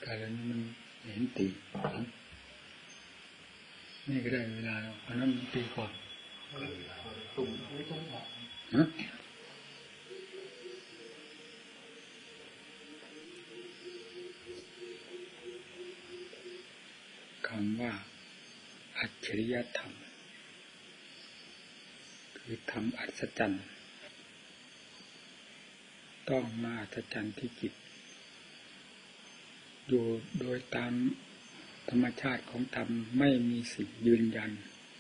การแล้วมันเห็นตีนี่ก็ได้เวลาแล้วอันนั้นตีก่อนคำว่าอัจฉริยธรรมคือธรรมอัศจรรย์ต้องมาอัศจรรย์ที่จิตอยู่โดยตามธรรมชาติของธรรมไม่มีสิ่งยืนยัน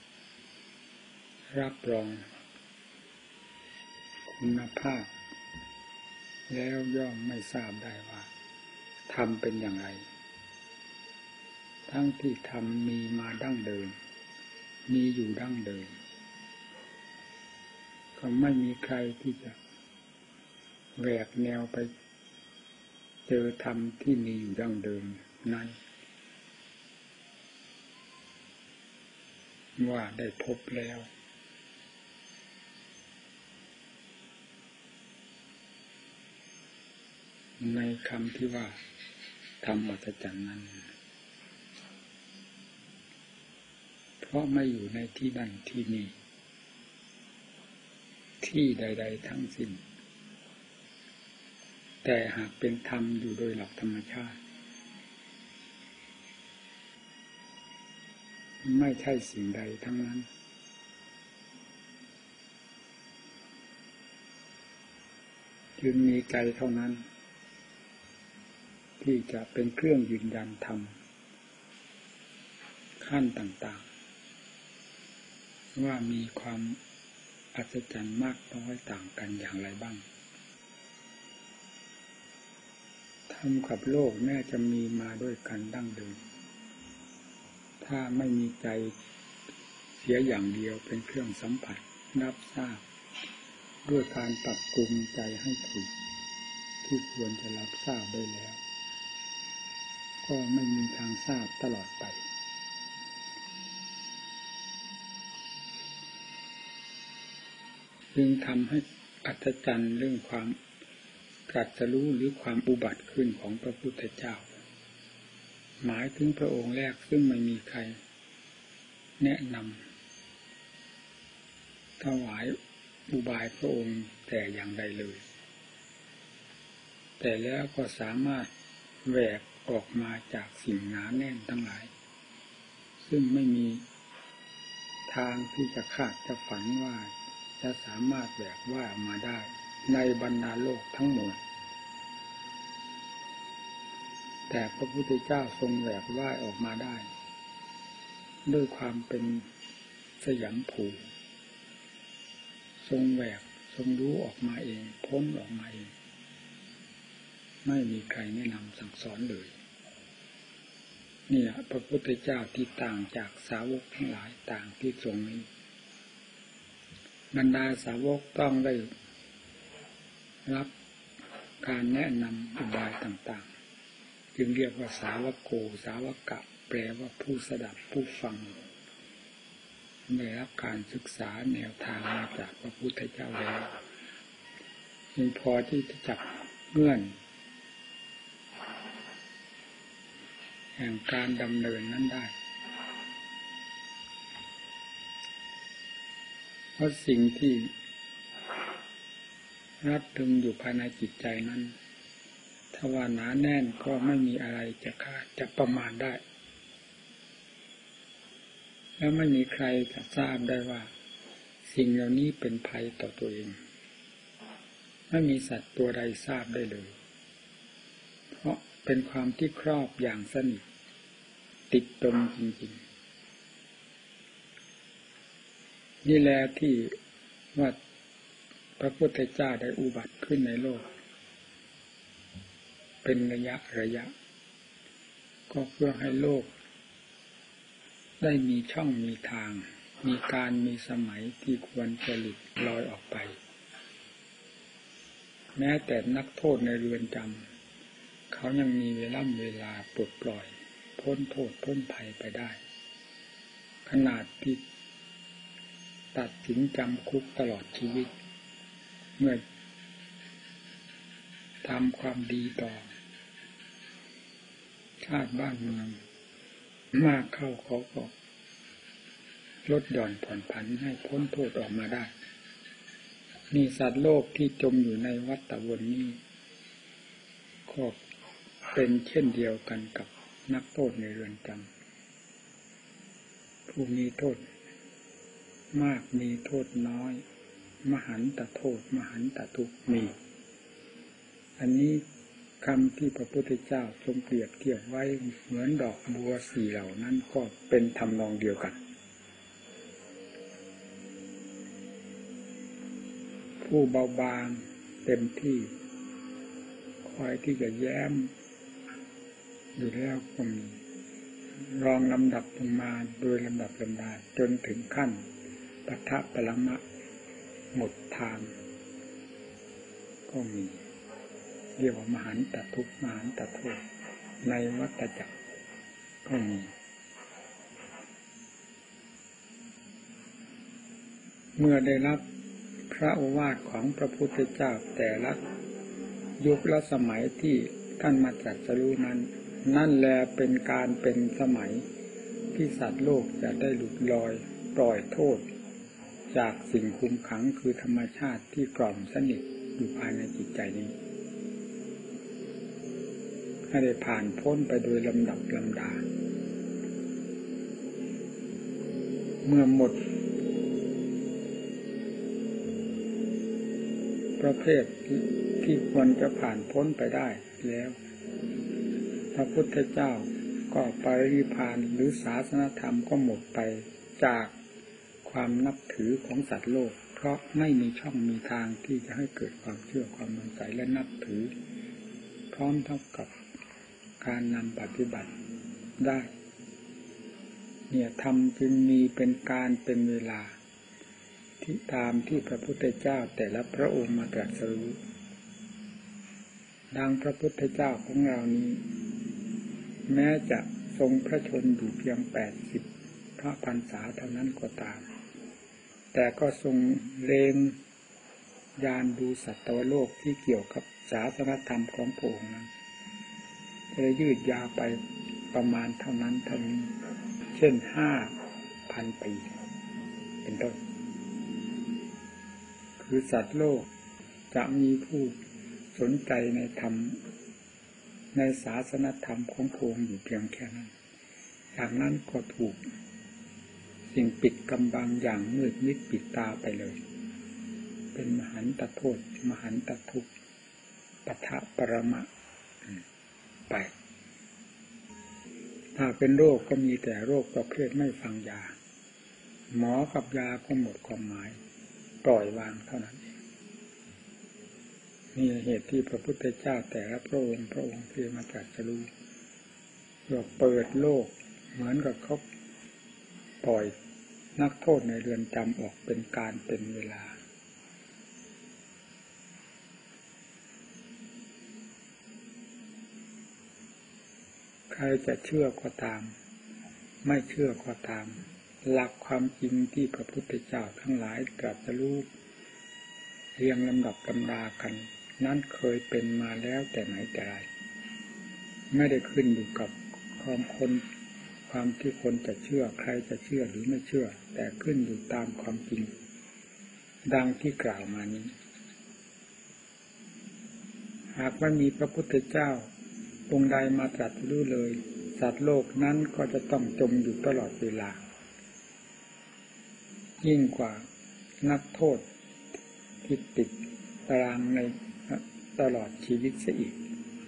รับรองคุณภาพแล้วย่อมไม่ทราบได้ว่าธรรมเป็นอย่างไรทั้งที่ธรรมมีมาดั้งเดิมมีอยู่ดั้งเดิมก็ไม่มีใครที่จะแหวกแนวไปเจอธรรมที่มีอยู่ดั้งเดิมนั้นว่าได้พบแล้วในคำที่ว่าธรรมอัศจรรย์นั้นเพราะไม่อยู่ในที่นั่นที่นี่ที่ใดๆทั้งสิ้นแต่หากเป็นธรรมอยู่โดยหลักธรรมชาติไม่ใช่สิ่งใดทั้งนั้นจึงมีใจเท่านั้นที่จะเป็นเครื่องยืนยันธรรมขั้นต่างๆว่ามีความอัศจรรย์มากน้อยต่างกันอย่างไรบ้างธรรมกับโลกแม้จะมีมาด้วยกันดั้งเดิมถ้าไม่มีใจเสียอย่างเดียวเป็นเครื่องสัมผัสรับทราบด้วยการปรับปรุงใจให้ถูกที่ควรจะรับทราบได้แล้วก็ไม่มีทางทราบตลอดไปจึงทำให้อัศจรรย์เรื่องความตรัสรู้หรือความอุบัติขึ้นของพระพุทธเจ้าหมายถึงพระองค์แรกซึ่งไม่มีใครแนะนำถวายอุบายพระองค์แต่อย่างใดเลยแต่แล้วก็สามารถแหวกออกมาจากสิ่งหนาแน่นทั้งหลายซึ่งไม่มีทางที่จะคาดจะฝันว่าจะสามารถแหวกว่ายออกมาได้ในบรรดาโลกทั้งหมดแต่พระพุทธเจ้าทรงแหวกว่ายออกมาได้ด้วยความเป็นสยามภูทรงแหวกทรงรู้ออกมาเองพ้นออกมาเองไม่มีใครแนะนำสั่งสอนเลยนี่แหละพระพุทธเจ้าที่ต่างจากสาวกทั้งหลายต่างที่ทรงนี้บรรดาสาวกต้องได้รับการแนะนำอุบายต่างๆจึงเรียกว่าสาวกโกสาวกะแปลว่าผู้สดับผู้ฟังได้รับการศึกษาแนวทางมาจากพระพุทธเจ้าแล้วจึงพอที่จะจับเงื่อนแห่งการดำเนินนั้นได้เพราะสิ่งที่รัดตึงอยู่ภายในจิตใจนั้นถ้าว่าหนาแน่นก็ไม่มีอะไรจะคาดจะประมาณได้แล้วไม่มีใครจะทราบได้ว่าสิ่งเหล่านี้เป็นภัยต่อตัวเองไม่มีสัตว์ตัวใดทราบได้เลยเพราะเป็นความที่ครอบอย่างสนิทติดตรงจริงๆนี่แหละที่ว่าพระพุทธเจ้าได้อุบัติขึ้นในโลกเป็นระยะก็เพื่อให้โลกได้มีช่องมีทางมีการมีสมัยที่ควรจะหลุดลอยออกไปแม้แต่นักโทษในเรือนจำเขายังมีเวลาปลดปล่อยพ้นโทษพ้นภัยไปได้ขนาดที่ตัดสินจำคุกตลอดชีวิตเมื่อทำความดีต่อชาติบ้านเมืองมากเข้าเขาก็ลดหย่อนผ่อนผันให้พ้นโทษออกมาได้มีสัตว์โลกที่จมอยู่ในวัฏวนนี้ก็เป็นเช่นเดียวกันกับนักโทษในเรือนจำผู้มีโทษมากมีโทษน้อยมหันตโทษมหันตทุกข์มีอันนี้คำที่พระพุทธเจ้าทรงเปรียบเทียบไว้เหมือนดอกบัวสี่เหล่านั้นก็เป็นทำนองเดียวกันผู้เบาบางเต็มที่คอยที่จะแย้มอยู่แล้วก็มีรองลำดับลงมาโดยลำดับลำดาจนถึงขั้นปทะปรมะหมดทางก็มีเรียกว่ามหันตทุกข์มหันตโทษในวัฏจักรก็มีเมื่อได้รับพระโอวาทของพระพุทธเจ้าแต่ละยุคและสมัยที่ท่านมาตรัสรู้นั้นนั่นแลเป็นการเป็นสมัยที่สัตว์โลกจะได้หลุดลอยปล่อยโทษจากสิ่งคุมขังคือธรรมชาติที่กล่อมสนิทอยู่ภายในจิตใจนี้ให้ได้ผ่านพ้นไปโดยลำดับลำดาเมื่อหมดประเภทที่ควรจะผ่านพ้นไปได้แล้วพระพุทธเจ้าก็ปรินิพพานหรือศาสนธรรมก็หมดไปจากความนับถือของสัตว์โลกเพราะไม่มีช่องมีทางที่จะให้เกิดความเชื่อความมั่นใจและนับถือพร้อมเท่ากับการนำปฏิบัติได้เนี่ยธรรมจึงมีเป็นการเป็นเวลาที่ตามที่พระพุทธเจ้าแต่ละพระองค์มาตรัสรู้ดังพระพุทธเจ้าของเรานี้แม้จะทรงพระชนอยู่เพียง80 พระพรรษาเท่านั้นก็ตามแต่ก็ทรงเล็งญาณดูสัตวโลกที่เกี่ยวกับศาสนธรรมของพระองค์นั้นจะยืดยาวไปประมาณเท่านั้นเท่านี้เช่น5,000 ปีเป็นต้นคือสัตว์โลกจะมีผู้สนใจในธรรมในศาสนธรรมของพระองค์อยู่เพียงแค่นั้นจากนั้นก็ถูกสิ่งปิดกำบังอย่างมืดมิดปิดตาไปเลยเป็นมหันตโทษมหันตทุกข์ปทะปรมะไปถ้าเป็นโรคก็มีแต่โรคประเภทไม่ฟังยาหมอกับยาก็หมดความหมายปล่อยวางเท่านั้นเองนี่เหตุที่พระพุทธเจ้าแต่ละพระองค์ที่มาตรัสรู้เพื่อเปิดโลกเหมือนกับเขาปล่อยนักโทษในเรือนจำออกเป็นการเป็นเวลาใครจะเชื่อก็ตามไม่เชื่อก็ตามหลักความจริงที่พระพุทธเจ้าทั้งหลายตรัสรู้เรียงลำดับลำดากันนั้นเคยเป็นมาแล้วแต่ไหนแต่ไรไม่ได้ขึ้นอยู่กับความที่คนจะเชื่อใครจะเชื่อหรือไม่เชื่อแต่ขึ้นอยู่ตามความจริงดังที่กล่าวมานี้หากไม่มีพระพุทธเจ้าองค์ใดมาตรัสรู้เลยสัตว์โลกนั้นก็จะต้องจมอยู่ตลอดเวลายิ่งกว่านักโทษที่ติดตารางในตลอดชีวิตเสียอีก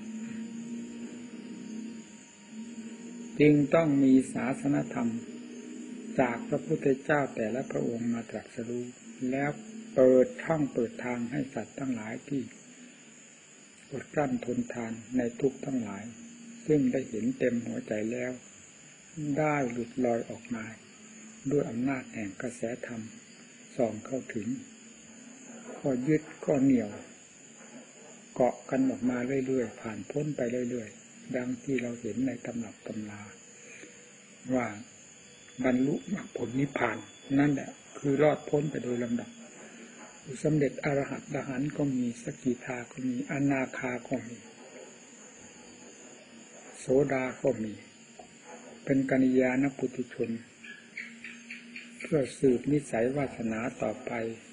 จึงต้องมีศาสนธรรมจากพระพุทธเจ้าแต่ละพระองค์มาตรัสรู้แล้วเปิดช่องเปิดทางให้สัตว์ทั้งหลายที่อดกลั้นทนทานในทุกข์ทั้งหลายซึ่งได้เห็นเต็มหัวใจแล้วได้หลุดลอยออกมาด้วยอำนาจแห่งกระแสธรรมส่องเข้าถึงข้อยึดข้อเหนี่ยวเกาะกันออกมาเรื่อยๆผ่านพ้นไปเรื่อยๆดังที่เราเห็นในตำรับตำราว่าบรรลุมรรคผลนิพพานนั่นแหละคือรอดพ้นไปโดยลำดับสำเร็จอรหัตอรหันต์ก็มีสกิทาก็มีอนาคาก็มีโสดาก็มีเป็นกัลยาณปุถุชนเพื่อสืบนิสัยวาสนาต่อไป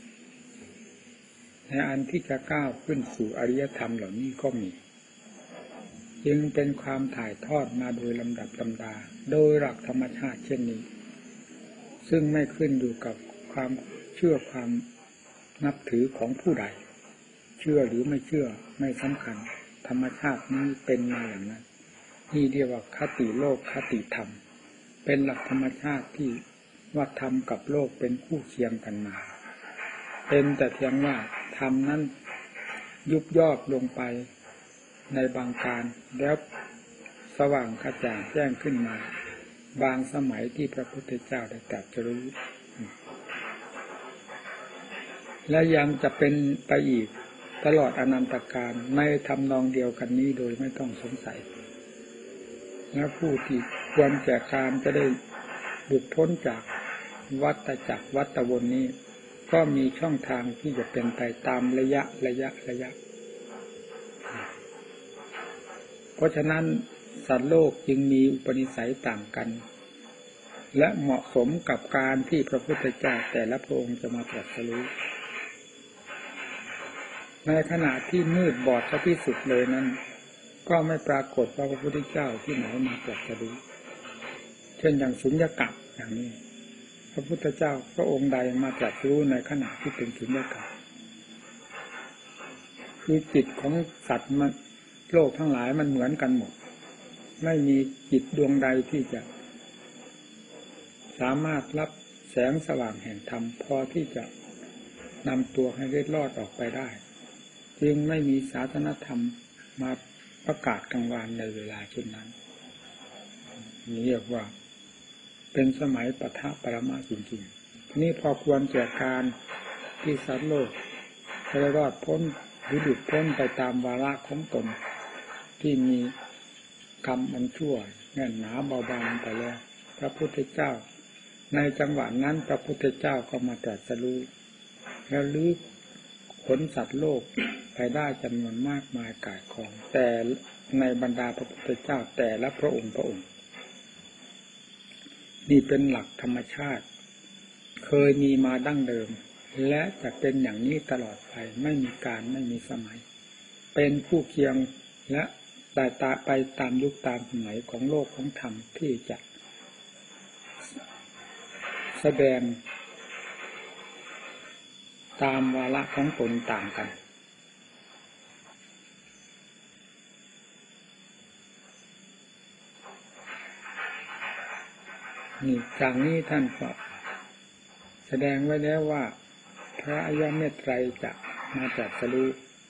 ในอันที่จะก้าวขึ้นสู่อริยธรรมเหล่านี้ก็มีจึงเป็นความถ่ายทอดมาโดยลำดับลำดาโดยหลักธรรมชาติเช่นนี้ซึ่งไม่ขึ้นอยู่กับความเชื่อความนับถือของผู้ใดเชื่อหรือไม่เชื่อไม่สำคัญธรรมชาตินี้เป็นมาอย่างนั้นนี่เรียกว่าคติโลกคติธรรมเป็นหลักธรรมชาติที่ว่าธรรมกับโลกเป็นคู่เคียงกันมาเป็นแต่เพียงว่าธรรมนั้นยุบย่อลงไปในบางการแล้วสว่างกระจ่างแจ้งขึ้นมาบางสมัยที่พระพุทธเจ้าได้ตรัสรู้และยังจะเป็นไปอีกตลอดอนันตกาลในทำนองเดียวกันนี้โดยไม่ต้องสงสัยและผู้ที่ควรแก่การจะได้หลุดพ้นจากวัฏจักรวัฏวนนี้ก็มีช่องทางที่จะเป็นไปตามระยะเพราะฉะนั้นสัตว์โลกจึงมีอุปนิสัยต่างกันและเหมาะสมกับการที่พระพุทธเจ้าแต่ละพระองค์จะมาตรัสรู้ในขณะที่มืดบอดที่สุดเลยนั้นก็ไม่ปรากฏว่าพระพุทธเจ้าที่ไหนมาตรัสรู้เช่นอย่างสุญญากาศอย่างนี้พระพุทธเจ้าพระองค์ใดมาตรัสรู้ในขณะที่เป็นสุญญากาศคือจิตของสัตว์มันโลกทั้งหลายมันเหมือนกันหมดไม่มีจิตดวงใดที่จะสามารถรับแสงสว่างแห่งธรรมพอที่จะนำตัวให้เล็ดลอดออกไปได้จึงไม่มีศาสนธรรมมาประกาศกลางวานในเวลาเช่นนั้นนี่เรียกว่าเป็นสมัยปฐะปรมาจริงๆนี่พอควรแก่การที่สัตว์โลกจะรอดพ้นหรือหลุดพ้นไปตามวาระของตนที่มีกรรมอันชั่วแน่นหนาเบาบางไปแล้วพระพุทธเจ้าในจังหวะนั้นพระพุทธเจ้าก็มาตรัสรู้แล้วลื้อขนสัตว์โลกไปได้จำนวนมากมายก่ายกองแต่ในบรรดาพระพุทธเจ้าแต่ละพระองค์นี่เป็นหลักธรรมชาติเคยมีมาดั้งเดิมและจะเป็นอย่างนี้ตลอดไปไม่มีการไม่มีสมัยเป็นคู่เคียงและไปตามยุคตามสมัยของโลกของธรรมที่จะแสดงตามวาระของตนต่างกันนี่จากนี้ท่านก็แสดงไว้แล้วว่าพระอริยเมตไตรจะมาตรัสรู้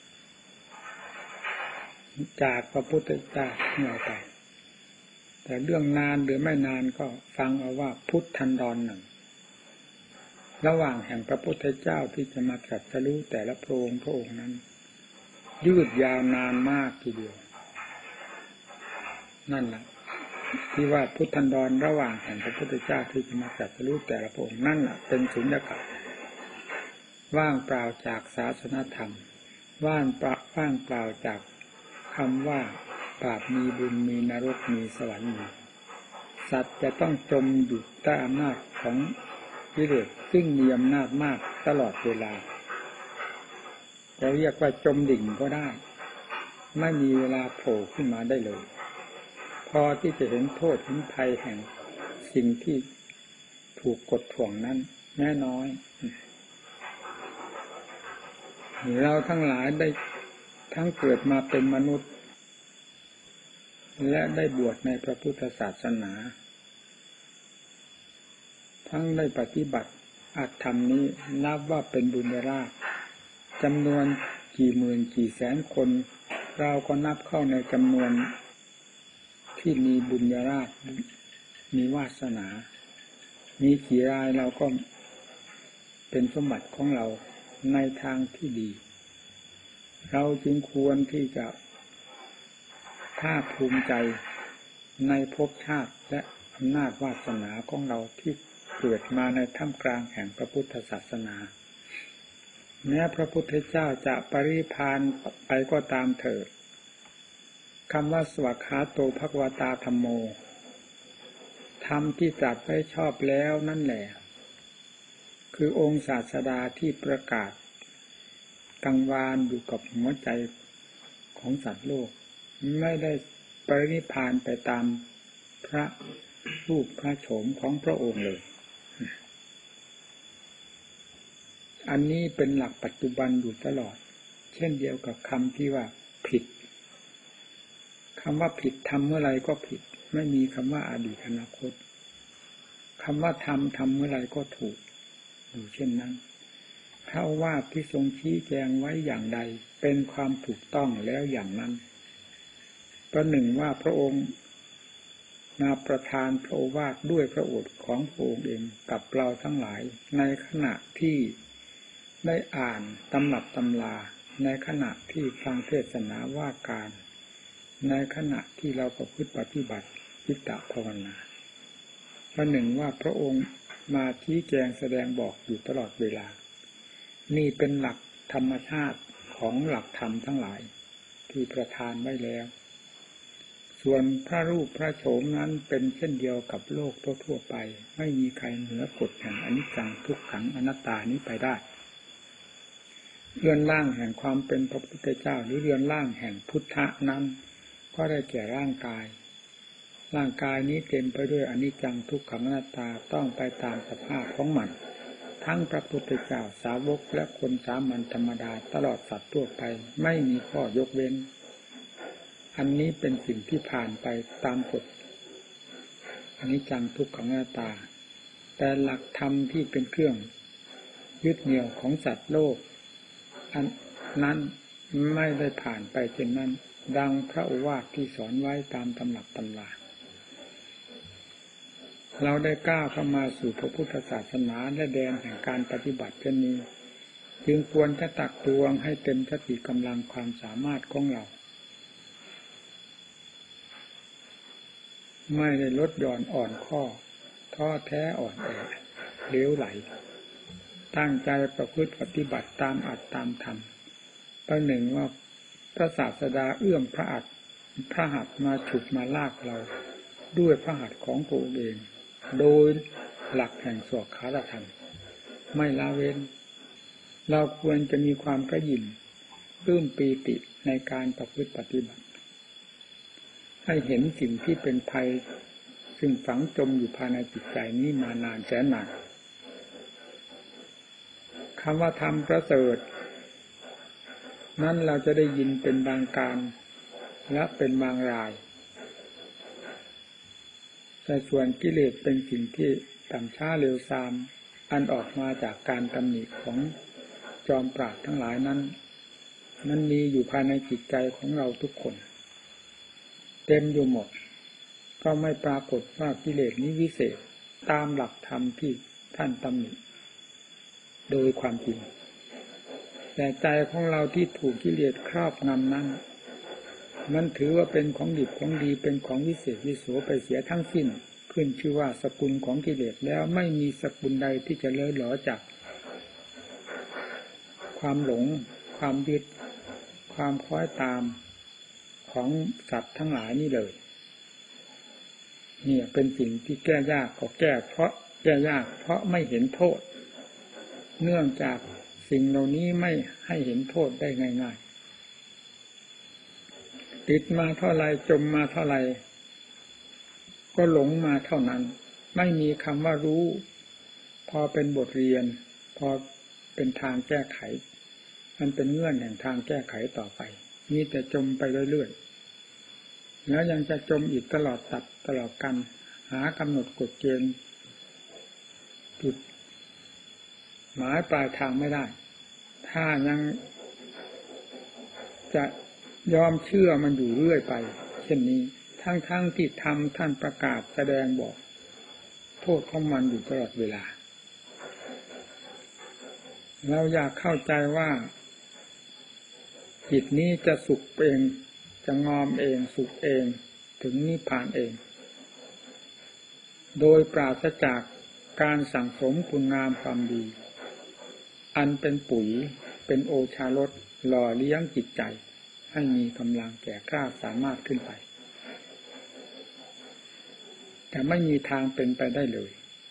จากพระพุทธเจ้าเมื่อไปแต่เรื่องนานหรือไม่นานก็ฟังเอาว่าพุทธันดรหนึ่งระหว่างแห่งพระพุทธเจ้าที่จะมาตรัสรู้แต่ละพระองค์นั้นยืดยาวนานมากทีเดียวนั่นแหละที่ว่าพุทธันดรระหว่างแห่งพระพุทธเจ้าที่จะมาตรัสรู้แต่ละพระองค์นั่นแหละเป็นสุญญากาศว่างเปล่าจากศาสนธรรมว่างเปล่าจากคำว่าบาปมีบุญมีนรกมีสวรรค์มีสัตว์จะต้องจมอยู่ใต้อำนาจของกิเลสซึ่งมีอำนาจมากตลอดเวลาเราเรียกว่าจมดิ่งก็ได้ไม่มีเวลาโผล่ขึ้นมาได้เลยพอที่จะเห็นโทษเห็นภัยแห่งสิ่งที่ถูกกดถ่วงนั้นแน่น้อยเราทั้งหลายได้ทั้งเกิดมาเป็นมนุษย์และได้บวชในพระพุทธศาสนาทั้งได้ปฏิบัติอัตธรรมนี้นับว่าเป็นบุญญาราภจำนวนกี่หมื่นกี่แสนคนเราก็นับเข้าในจำนวนที่มีบุญญาราภมีวาสนามีกี่รายเราก็เป็นสมบัติของเราในทางที่ดีเราจึงควรที่จะภาคภูมิใจในภพชาติและอำนาจวาสนาของเราที่เกิดมาในท่ามกลางแห่งพระพุทธศาสนาแม้พระพุทธเจ้าจะปรินิพพานไปก็ตามเถิดคำว่าสวากขาโตภควตาธัมโมธรรมที่ตรัสไว้ชอบแล้วนั่นแหละคือองค์ศาสดาที่ประกาศกังวานอยู่กับหัวใจของสัตว์โลกไม่ได้ปรินิพพานไปตามพระรูปพระโฉมของพระองค์เลยอันนี้เป็นหลักปัจจุบันอยู่ตลอดเช่นเดียวกับคำที่ว่าผิดคำว่าผิดทำเมื่อไรก็ผิดไม่มีคำว่าอดีตอนาคตคำว่าทำเมื่อไรก็ถูกอยู่เช่นนั้นพระโอวาทที่ทรงชี้แจงไว้อย่างใดเป็นความถูกต้องแล้วอย่างนั้นประหนึ่งว่าพระองค์มาประทานพระโอวาทด้วยพระโอษฐ์ของพระองค์เองกับเราทั้งหลายในขณะที่ได้อ่านตำรับตำราในขณะที่ฟังเทศนาว่าการในขณะที่เราประพฤติปฏิบัติจิตตภาวนาประหนึ่งว่าพระองค์มาชี้แจงแสดงบอกอยู่ตลอดเวลานี่เป็นหลักธรรมชาติของหลักธรรมทั้งหลายที่ประทานไว้แล้วส่วนพระรูปพระโฉมนั้นเป็นเช่นเดียวกับโลกทั่วๆไปไม่มีใครเหนือกฎแห่งอนิจจังทุกขังอนัตตานี้ไปได้เรือนร่างแห่งความเป็นพระพุทธเจ้าหรือเรือนร่างแห่งพุทธะนั้นก็ได้แก่ร่างกายนี้เต็มไปด้วยอนิจจังทุกขังอนัตตาต้องไปตามสภาพของมันทั้งพระพุทธเจ้าสาวกและคนสามัญธรรมดาตลอดสัตว์ทั่วไปไม่มีข้อยกเว้นอันนี้เป็นสิ่งที่ผ่านไปตามกฎอนิจจังทุกขังอนัตตาแต่หลักธรรมที่เป็นเครื่องยึดเหนี่ยวของสัตว์โลกอันนั้นไม่ได้ผ่านไปเช่นนั้นดังพระโอวาทที่สอนไว้ตามตำรับตำราเราได้ก้าวเข้ามาสู่พระพุทธศาสนาและแดนแห่งการปฏิบัติเช่นนี้จึงควรจะตักตวงให้เต็มสติกำลังความสามารถของเราไม่ได้ลดหย่อนอ่อนข้อท้อแท้อ่อนแอเหลวไหลตั้งใจประพฤติปฏิบัติตามอัตตามธรรมประหนึ่งว่าพระศาสดาเอื้อมพระหัตถ์มาฉุดมาลากเราด้วยพระหัตถ์ของพระองค์เองโดยหลักแห่งสวากขาธรรมไม่ละเว้นเราควรจะมีความกระหยิ่มปลื้มปีติในการประพฤติปฏิบัติให้เห็นสิ่งที่เป็นภัยซึ่งฝังจมอยู่ภายในจิตใจนี้มานานแสนนานคำว่าธรรมประเสริฐนั้นเราจะได้ยินเป็นบางการและเป็นบางรายแต่ส่วนกิเลสเป็นสิ่งที่ต่ำช้าเร็วซามอันออกมาจากการตำหนิของจอมปราชญ์ทั้งหลายนั้นมันมีอยู่ภายในจิตใจของเราทุกคนเต็มอยู่หมดก็ไม่ปรากฏว่ากิเลสนี้วิเศษตามหลักธรรมที่ท่านตำหนิโดยความจริงแต่ใจของเราที่ถูกกิเลสครอบงำนั้นมันถือว่าเป็นของดีของดีเป็นของวิเศษวิโสไปเสียทั้งสิ้นขึ้นชื่อว่าสกุลของกิเลสแล้วไม่มีสกุลใดที่จะเลื่อยหลอจากความหลงความยึดความคล้อยตามของสัตว์ทั้งหลายนี่เลยเนี่ยเป็นสิ่งที่แก้ยากก็แก้ยากเพราะไม่เห็นโทษเนื่องจากสิ่งเหล่านี้ไม่ให้เห็นโทษได้ง่ายๆติดมาเท่าไรจมมาเท่าไรก็หลงมาเท่านั้นไม่มีคำว่ารู้พอเป็นบทเรียนพอเป็นทางแก้ไขมันเป็นเงื่อนแห่งทางแก้ไขต่อไปมีแต่จมไปเรื่อยๆแล้วยังจะจมอีกตลอดตัดตลอดกันหากำหนดกฎเกณฑ์จุดหมายปลายทางไม่ได้ถ้ายังจะยอมเชื่อมันอยู่เรื่อยไปเช่นนี้ทั้งที่ธรรมท่านประกาศแสดงบอกโทษของมันอยู่ตลอดเวลาเราอยากเข้าใจว่าจิตนี้จะสุขเองจะงอมเองสุขเองถึงนิพพานเองโดยปราศจากการสั่งสมคุณงามความดีอันเป็นปุ๋ยเป็นโอชารสหล่อเลี้ยงจิตใจให้มีกำลังแก่กล้าสามารถขึ้นไปแต่ไม่มีทางเป็นไปได้เลย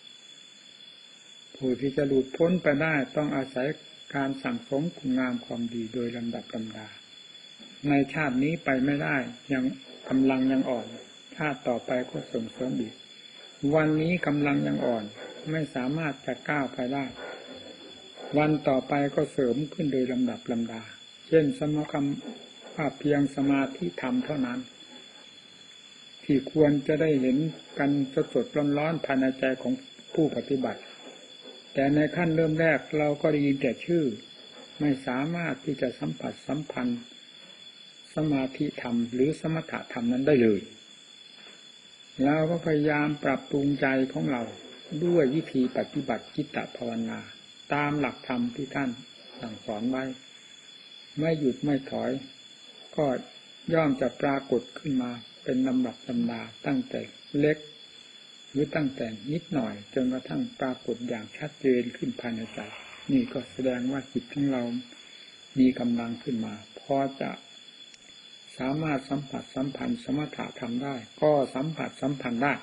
ผู้ที่จะหลุดพ้นไปได้ต้องอาศัยการสั่งสมคุณงามความดีโดยลำดับลำดาในชาตินี้ไปไม่ได้ยังกำลังยังอ่อนชาติต่อไปก็ส่งเสริมอีกวันนี้กำลังยังอ่อนไม่สามารถจะก้าวไปได้วันต่อไปก็เสริมขึ้นโดยลำดับลำดาเช่นสมคำภาพเพียงสมาธิธรรมเท่านั้นที่ควรจะได้เห็นกันสดๆร้อนๆภายในใจของผู้ปฏิบัติแต่ในขั้นเริ่มแรกเราก็ได้ยินแต่ชื่อไม่สามารถที่จะสัมผัสสัมพันธ์สมาธิธรรมหรือสมถะธรรมนั้นได้เลยเราก็พยายามปรับปรุงใจของเราด้วยวิธีปฏิบัติจิตตภาวนาตามหลักธรรมที่ท่านสั่งสอนไว้ไม่หยุดไม่ถอยก็ย่อมจะปรากฏขึ้นมาเป็นลำดับลำดาตั้งแต่เล็กหรือตั้งแต่นิดหน่อยจนกระทั่งปรากฏอย่างชัดเจนขึ้นภายในใจนี่ก็แสดงว่าจิตของเรามีกำลังขึ้นมาพอจะสามารถสัมผัสสัมพันธ์สมถะธรรมได้ก็สัมผัสสัมพันธ์ได้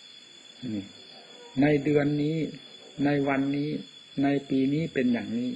ในเดือนนี้ในวันนี้ในปีนี้เป็นอย่างนี้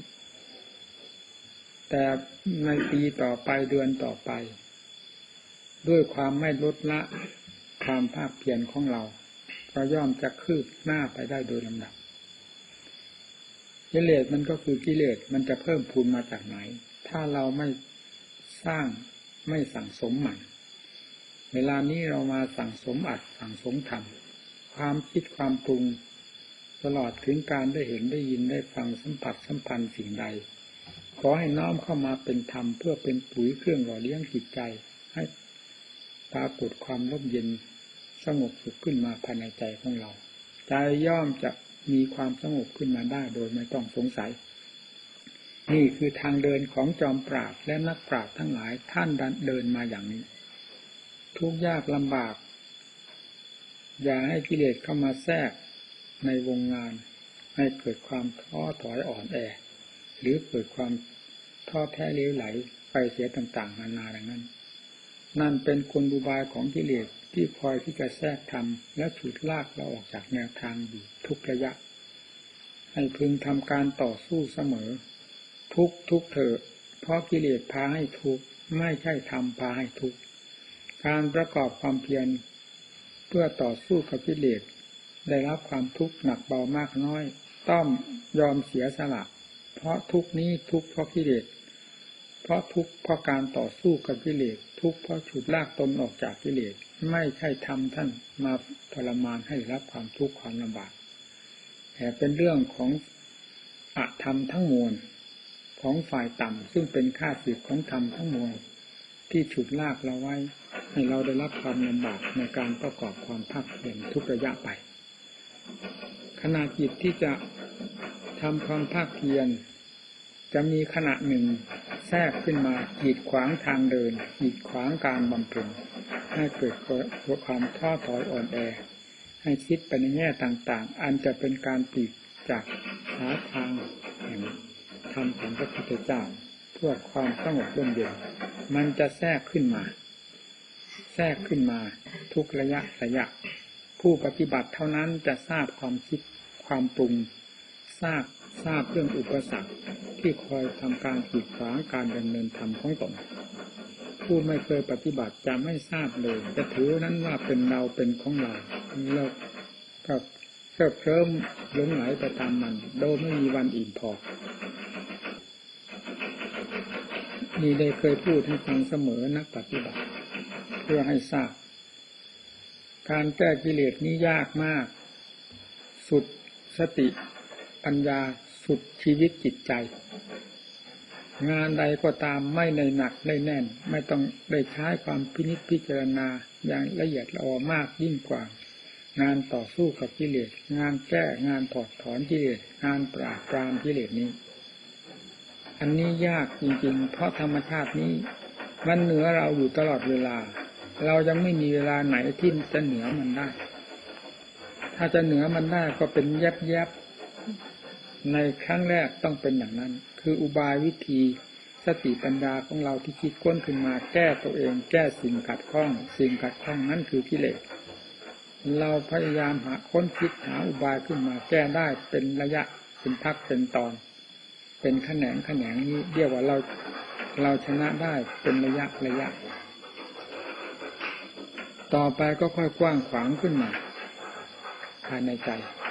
แต่ในปีต่อไปเดือนต่อไปด้วยความไม่ลดละความภาคเพียรของเราก็ย่อมจะคืบหน้าไปได้โดยลำดับกิเลสมันก็คือกิเลสมันจะเพิ่มพูนมาจากไหนถ้าเราไม่สร้างไม่สั่งสมมันเวลานี้เรามาสั่งสมอัดสั่งสมทำความคิดความปรุงตลอดถึงการได้เห็นได้ยินได้ฟังสัมผัสสัมพันธ์สิ่งใดขอให้น้อมเข้ามาเป็นธรรมเพื่อเป็นปุ๋ยเครื่องหล่อเลี้ยงจิตใจให้ปรากฏความร่มเย็นสงบสุขขึ้นมาภายในใจของเราใจย่อมจะมีความสงบขึ้นมาได้โดยไม่ต้องสงสัยนี่คือทางเดินของจอมปราชญ์และนักปราชญ์ทั้งหลายท่านเดินมาอย่างนี้ทุกข์ยากลำบากอย่าให้กิเลสเข้ามาแทรกในวงงานให้เกิดความท้อถอยอ่อนแอหรือเกิดความท้อแท้เลวไหลไปเสียต่างๆนานาดังนั้นนั่นเป็นกลอุบายของกิเลสที่คอยที่จะแทรกทำและฉุดลากเราออกจากแนวทางอยู่ทุกระยะให้พึงทำการต่อสู้เสมอทุกเถอะเพราะกิเลสพาให้ทุกข์ไม่ใช่ธรรมพาให้ทุกข์การประกอบความเพียรเพื่อต่อสู้กับกิเลสได้รับความทุกข์หนักเบามากน้อยต้องยอมเสียสละเพราะทุกข์นี้ทุกข์เพราะกิเลสเพราะทุกข์เพราะการต่อสู้กับกิเลสทุกข์เพราะฉุดลากตนออกจากกิเลสไม่ใช่ธรรมท่านมาทรมานให้รับความทุกข์ความลำบากแต่เป็นเรื่องของอธรรมทั้งมวลของฝ่ายต่ำซึ่งเป็นข้าศึกของธรรมทั้งมวลที่ฉุดลากเราไว้ให้เราได้รับความลำบากในการประกอบความภาคเพียรทุกระยะไปขณะจิตที่จะทำความภาคเพียรจะมีขณะหนึ่งแทรกขึ้นมากีดขวางทางเดินกีดขวางการบำเพ็ญให้เกิดความท้อถอยอ่อนแอให้คิดไปในแง่ต่างๆอันจะเป็นการปลีกจากหาทางแห่งธรรมของพระพุทธเจ้าเพื่อความสงบร่มเย็นมันจะแทรกขึ้นมาทุกระยะผู้ปฏิบัติเท่านั้นจะทราบความคิดความปรุงทราบเรื่องอุปสรรคที่คอยทำการกีดขวางการดำเนินธรรมของตนผู้ไม่เคยปฏิบัติจะไม่ทราบเลยจะถือนั้นว่าเป็นเราเป็นของเราแล้วก็เคลิ้มหลงไหลไปตามมันโดยไม่มีวันอิ่มพอนี่ได้เคยพูดให้ฟังเสมอนักปฏิบัติเพื่อให้ทราบการแก้กิเลสนี้ยากมากสุดสติปัญญาสุดชีวิตจิตใจงานใดก็ตามไม่ในหนักได้แน่นไม่ต้องได้ใช้ความพินิจพิจารณาอย่างละเอียดละออมากยิ่งกว่างานต่อสู้กับกิเลสงานแก้งานถอดถอนกิเลสงานปราบปรามกิเลสนี้อันนี้ยากจริงๆเพราะธรรมชาตินี้มันเหนือเราอยู่ตลอดเวลาเรายังไม่มีเวลาไหนที่จะเหนือมันได้ถ้าจะเหนือมันได้ก็เป็นแยบในครั้งแรกต้องเป็นอย่างนั้นคืออุบายวิธีสติปัญญาของเราที่คิดค้นขึ้นมาแก้ตัวเองแก้สิ่งขัดข้องสิ่งขัดข้องนั้นคือกิเลสเราพยายามหาค้นคิดหาอุบายขึ้นมาแก้ได้เป็นระยะเป็นพักเป็นตอนเป็นแขนงนี้เรียกว่าเราชนะได้เป็นระยะต่อไปก็ค่อยกว้างขวางขึ้นมาภายในใจ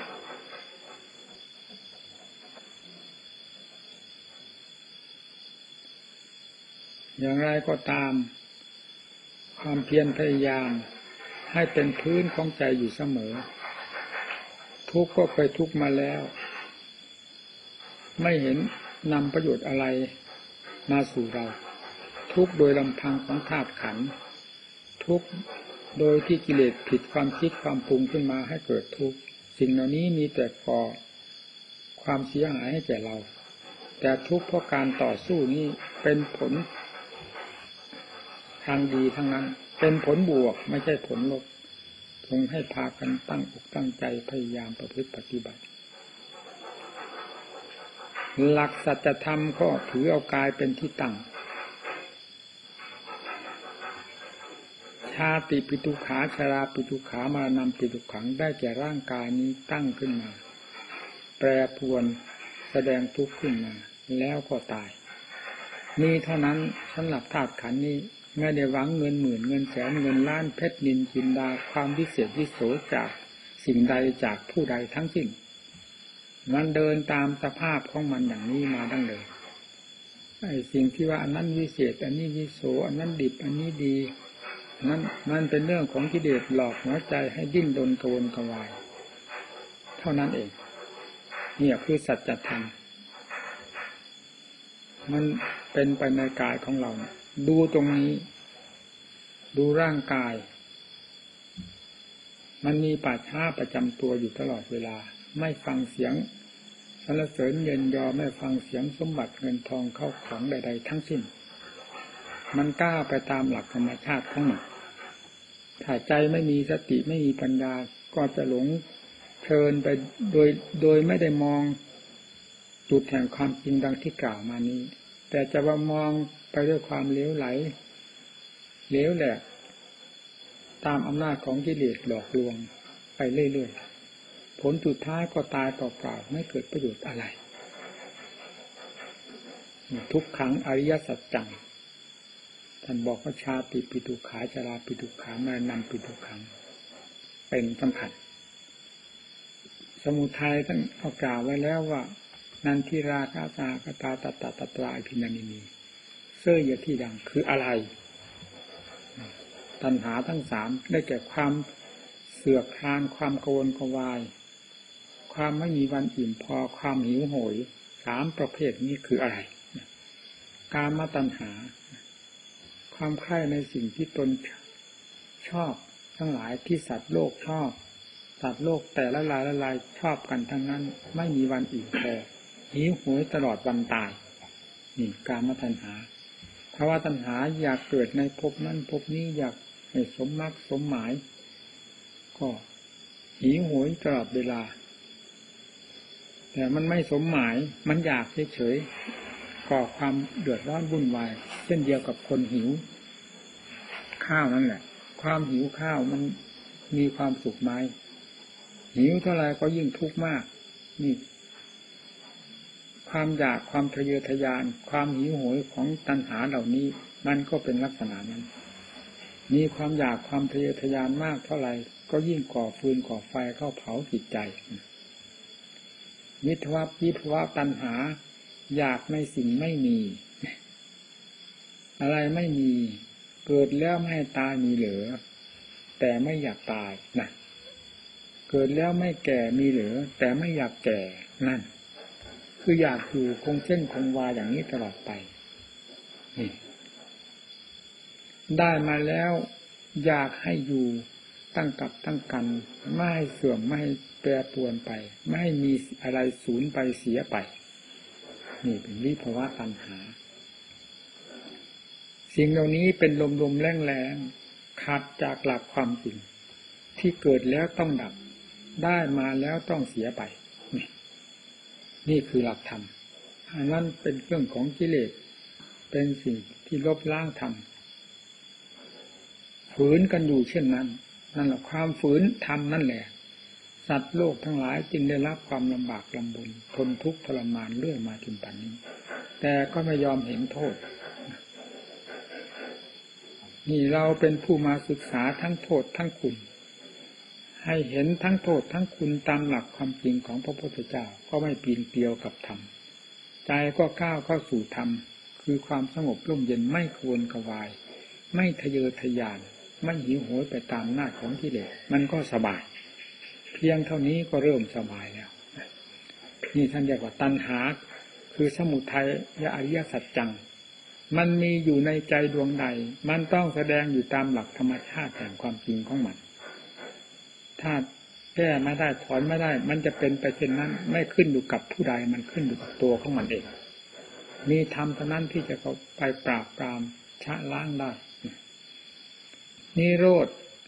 อย่างไรก็ตามความเพียรพยายามให้เป็นพื้นของใจอยู่เสมอทุกข์ก็เคยทุกข์มาแล้วไม่เห็นนำประโยชน์อะไรมาสู่เราทุกข์โดยลำพังของธาตุขันธ์ทุกข์โดยที่กิเลสผิดความคิดความปรุงขึ้นมาให้เกิดทุกข์สิ่งเหล่านี้มีแต่ก่อความเสียหายให้แก่เราแต่ทุกข์เพราะการต่อสู้นี้เป็นผลทางดีทั้งนั้นเป็นผลบวกไม่ใช่ผลลบจงให้พากันตั้งอกตั้งใจพยายามประพฤติปฏิบัติหลักสัจธรรมก็ถือเอากายเป็นที่ตั้งชาติปิทุกขาชราปิทุกขามรณะปิทุกขังได้แก่ร่างกายนี้ตั้งขึ้นมาแปรปรวนแสดงทุกข์ขึ้นมาแล้วก็ตายมีเท่านั้นสำหรับธาตุขันธ์นี้ไม่ได้หวังเงินหมื่นเงินแสนเงินล้านเพชรนิลจินดาความวิเศษวิโสจากสิ่งใดจากผู้ใดทั้งสิ้นมันเดินตามสภาพของมันอย่างนี้มาดั้งเดิมไอ้สิ่งที่ว่าอันนั้นวิเศษอันนี้วิโสอันนั้นดิบอันนี้ดีนั้นมันเป็นเรื่องของกิเลสหลอกหัวใจให้ดิ้นรนกระวนกระวายเท่านั้นเองเนี่ยคือสัจธรรมมันเป็นไปในกายของเราดูตรงนี้ดูร่างกายมันมีป่าช้าประจำตัวอยู่ตลอดเวลาไม่ฟังเสียงสรรเสริญเยินยอไม่ฟังเสียงสมบัติเงินทองเข้าของใดๆทั้งสิ้นมันกล้าไปตามหลักธรรมชาติของมันถ้าใจไม่มีสติไม่มีปัญญาก็จะหลงเพลินไปโดยไม่ได้มองจุดแห่งความจริงดังที่กล่าวมานี้แต่จะว่ามองไปด้วยความเหลวไหลเหลวแหลกตามอำนาจของกิเลสหลอกลวงไปเรื่อยๆผลสุดท้ายก็ตายเปล่าๆไม่เกิดประโยชน์อะไรทุกขังอริยสัจจังท่านบอกว่าชาติปิทุกขาชราปิทุกขามรณะปิทุกขังเป็นสำคัญสมุทัยท่านเอากล่าวไว้แล้วว่านันทิราคะตากตาตัตราภินานินีเสื้ออย่าที่ดังคืออะไรตัณหาทั้งสามได้แก่ความเสือกคลานความกระวนกระวายความไม่มีวันอิ่มพอความหิวโหยสามประเภทนี้คืออะไรกามตัณหาความใคร่ในสิ่งที่ตนชอบทั้งหลายที่สัตว์โลกชอบสัตว์โลกแต่ละลายชอบกันทั้งนั้นไม่มีวันอิ่มพอหิวโหยตลอดวันตายนี่กามตัณหาภาวะตัณหาอยากเกิดในภพนั้นภพนี้อยากให้สมมรรคสมหมายก็หิวโหยตลอดเวลาแต่มันไม่สมหมายมันอยากเฉยๆก่อความเดือดร้อนวุ่นวายเช่นเดียวกับคนหิวข้าวนั่นแหละความหิวข้าวมันมีความสุขไหมหิวเท่าไรก็ยิ่งทุกข์มากนี่ความอยากความทะเยอทะยานความหิวโหยของตัณหาเหล่านี้มันก็เป็นลักษณะนั้นมีความอยากความทะเยอทะยานมากเท่าไรก็ยิ่งก่อฟืนก่อไฟเข้าเผาจิตใจวิภวะตัณหาอยากในสิ่งไม่มีอะไรไม่มีเกิดแล้วไม่ให้ตายมีเหลือแต่ไม่อยากตายนะเกิดแล้วไม่แก่มีเหลือแต่ไม่อยากแก่นั่นคืออยากอยู่คงเส้นคงวาอย่างนี้ตลอดไปนี่ได้มาแล้วอยากให้อยู่ตั้งกับตั้งกันไม่ให้เสื่อมไม่ให้แปรปรวนไปไม่ให้มีอะไรสูญไปเสียไปนี่เป็นวิภวะตัณหาสิ่งเหล่านี้เป็นลมๆแรงๆขัดจากหลักความจริงที่เกิดแล้วต้องดับได้มาแล้วต้องเสียไปนี่คือหลักธรรมอันนั้นเป็นเรื่องของกิเลสเป็นสิ่งที่ลบล้างธรรมฝืนกันอยู่เช่นนั้นนั่นแหละความฝืนธรรมนั่นแหละสัตว์โลกทั้งหลายจึงได้รับความลำบากลำบนทนทุกข์ทรมานเรื่อยมาจนป่านนี้แต่ก็ไม่ยอมเห็นโทษนี่เราเป็นผู้มาศึกษาทั้งโทษทั้งคุณให้เห็นทั้งโทษทั้งคุณตามหลักความจริงของพระพุทธเจ้าก็ไม่ปีนเกลียวกับธรรมใจก็ก้าวเข้าสู่ธรรมคือความสงบร่มเย็นไม่กวนกวายไม่ทะเยอทะยานไม่หิวโหยไปตามหน้าของกิเลสมันก็สบายเพียงเท่านี้ก็เริ่มสบายแล้วนี่ท่านเรียกว่าตัณหาคือสมุทัยและอริยสัจจังมันมีอยู่ในใจดวงใดมันต้องแสดงอยู่ตามหลักธรรมชาติแห่งความจริงของมันถ้าแก้ไม่ได้ถอนไม่ได้มันจะเป็นไปเช่นนั้นไม่ขึ้นอยู่กับผู้ใดมันขึ้นอยู่กับตัวของมันเองมีธรรมเท่านั้นที่จะเข้าไปปราบปรามชะล้างได้นิโรธ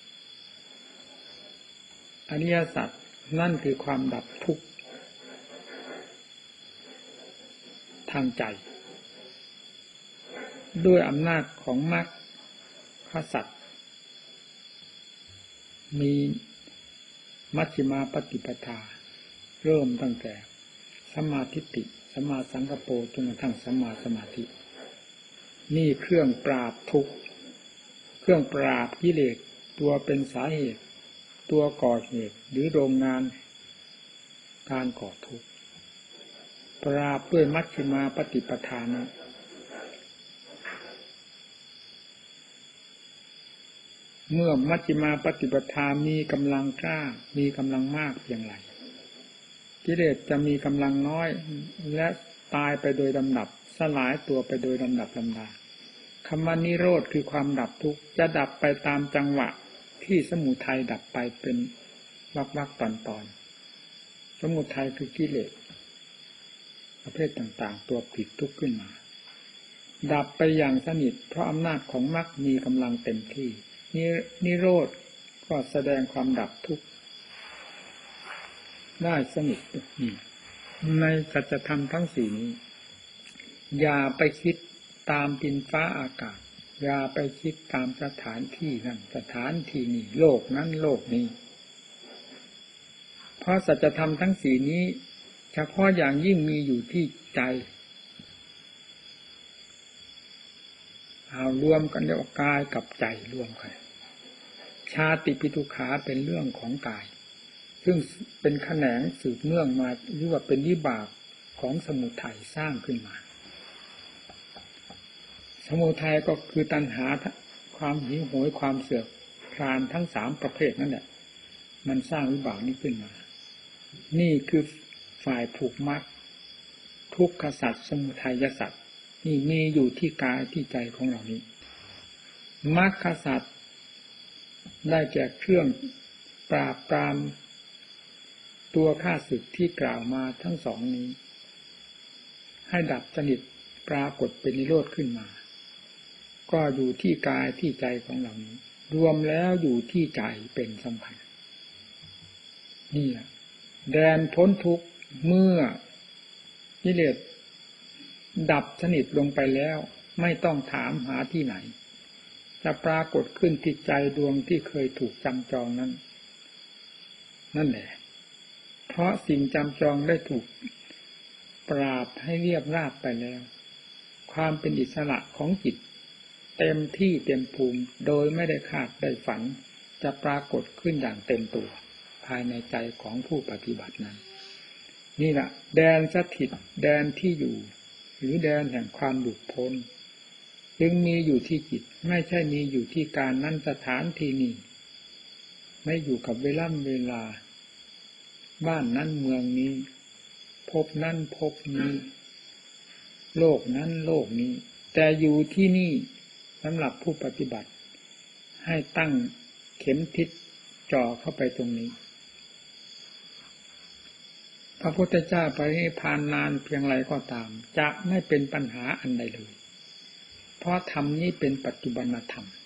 อริยสัจนั่นคือความดับทุกข์ทางใจด้วยอำนาจของมรรคสัจมีมัชฌิมาปฏิปทาเริ่มตั้งแต่สัมมาทิฏฐิสัมมาสังกัปโปจนกระทั่งสัมมาสมาธินี่เครื่องปราบทุกข์เครื่องปราบกิเลสตัวเป็นสาเหตุตัวก่อเหตุหรือโรงงานการก่อทุกข์ปราบด้วยมัชฌิมาปฏิปทานะเมื่อมัชฌิมาปฏิปทามีกำลังกล้ามีกำลังมากเพียงไรกิเลสจะมีกำลังน้อยและตายไปโดยลำดับสลายตัวไปโดยลำดับลำดาคำว่านิโรธคือความดับทุกข์จะดับไปตามจังหวะที่สมุทัยดับไปเป็นวรรคๆตอนๆสมุทัยคือกิเลสประเภทต่างๆตัวผิดทุกข์ขึ้นมาดับไปอย่างสนิทเพราะอำนาจของมรรคมีกำลังเต็มที่นิโรธก็แสดงความดับทุกข์ได้สนิทในสัจธรรมทั้งสี่นี้อย่าไปคิดตามดินฟ้าอากาศอย่าไปคิดตามสถานที่นั่นสถานที่นี่โลกนั้นโลกนี้เพราะสัจธรรมทั้งสี่นี้เฉพาะอย่างยิ่งมีอยู่ที่ใจเอารวมกันเรียกว่ากายกับใจรวมกันชาติปิทุกขาเป็นเรื่องของกายซึ่งเป็นแขนงสืบเนื่องมาหรือว่าเป็นวิบากของสมุทัยสร้างขึ้นมาสมุทัยก็คือตัณหาความหิวโหยความเสื่อมคลานทั้งสามประเภทนั่นแหละมันสร้างวิบากนี้ขึ้นมานี่คือฝ่ายผูกมัดทุกขสัจสมุทัยสัจนี่มีอยู่ที่กายที่ใจของเรานี้มรรคสัจได้แก่เครื่องปราบปรามตัวข้าศึกที่กล่าวมาทั้งสองนี้ให้ดับสนิทปรากฏเป็นนิโรธขึ้นมาก็อยู่ที่กายที่ใจของเรานี้รวมแล้วอยู่ที่ใจเป็นสำคัญนี่แหละแดนพ้นทุกข์เมื่อกิเลสดับสนิทลงไปแล้วไม่ต้องถามหาที่ไหนจะปรากฏขึ้นที่ใจดวงที่เคยถูกจำจองนั้นนั่นแหละเพราะสิ่งจำจองได้ถูกปราบให้เรียบราบไปแล้วความเป็นอิสระของจิตเต็มที่เต็มภูมิโดยไม่ได้คาดได้ฝันจะปรากฏขึ้นอย่างเต็มตัวภายในใจของผู้ปฏิบัตินั้นนี่แหละแดนสถิตแดนที่อยู่หรือแดนแห่งความหลุดพ้นจึงมีอยู่ที่จิตไม่ใช่มีอยู่ที่การนั้นสถานที่นี้ไม่อยู่กับเวลาบ้านนั้นเมืองนี้ภพนั้นภพนี้โลกนั้นโลกนี้แต่อยู่ที่นี่สำหรับผู้ปฏิบัติให้ตั้งเข็มทิศจ่อเข้าไปตรงนี้พระพุทธเจ้าไปนิพพานนานเพียงไรก็ตามจะไม่เป็นปัญหาอันใดเลยเพราะธรรมนี้เป็นปัจจุบันธรรม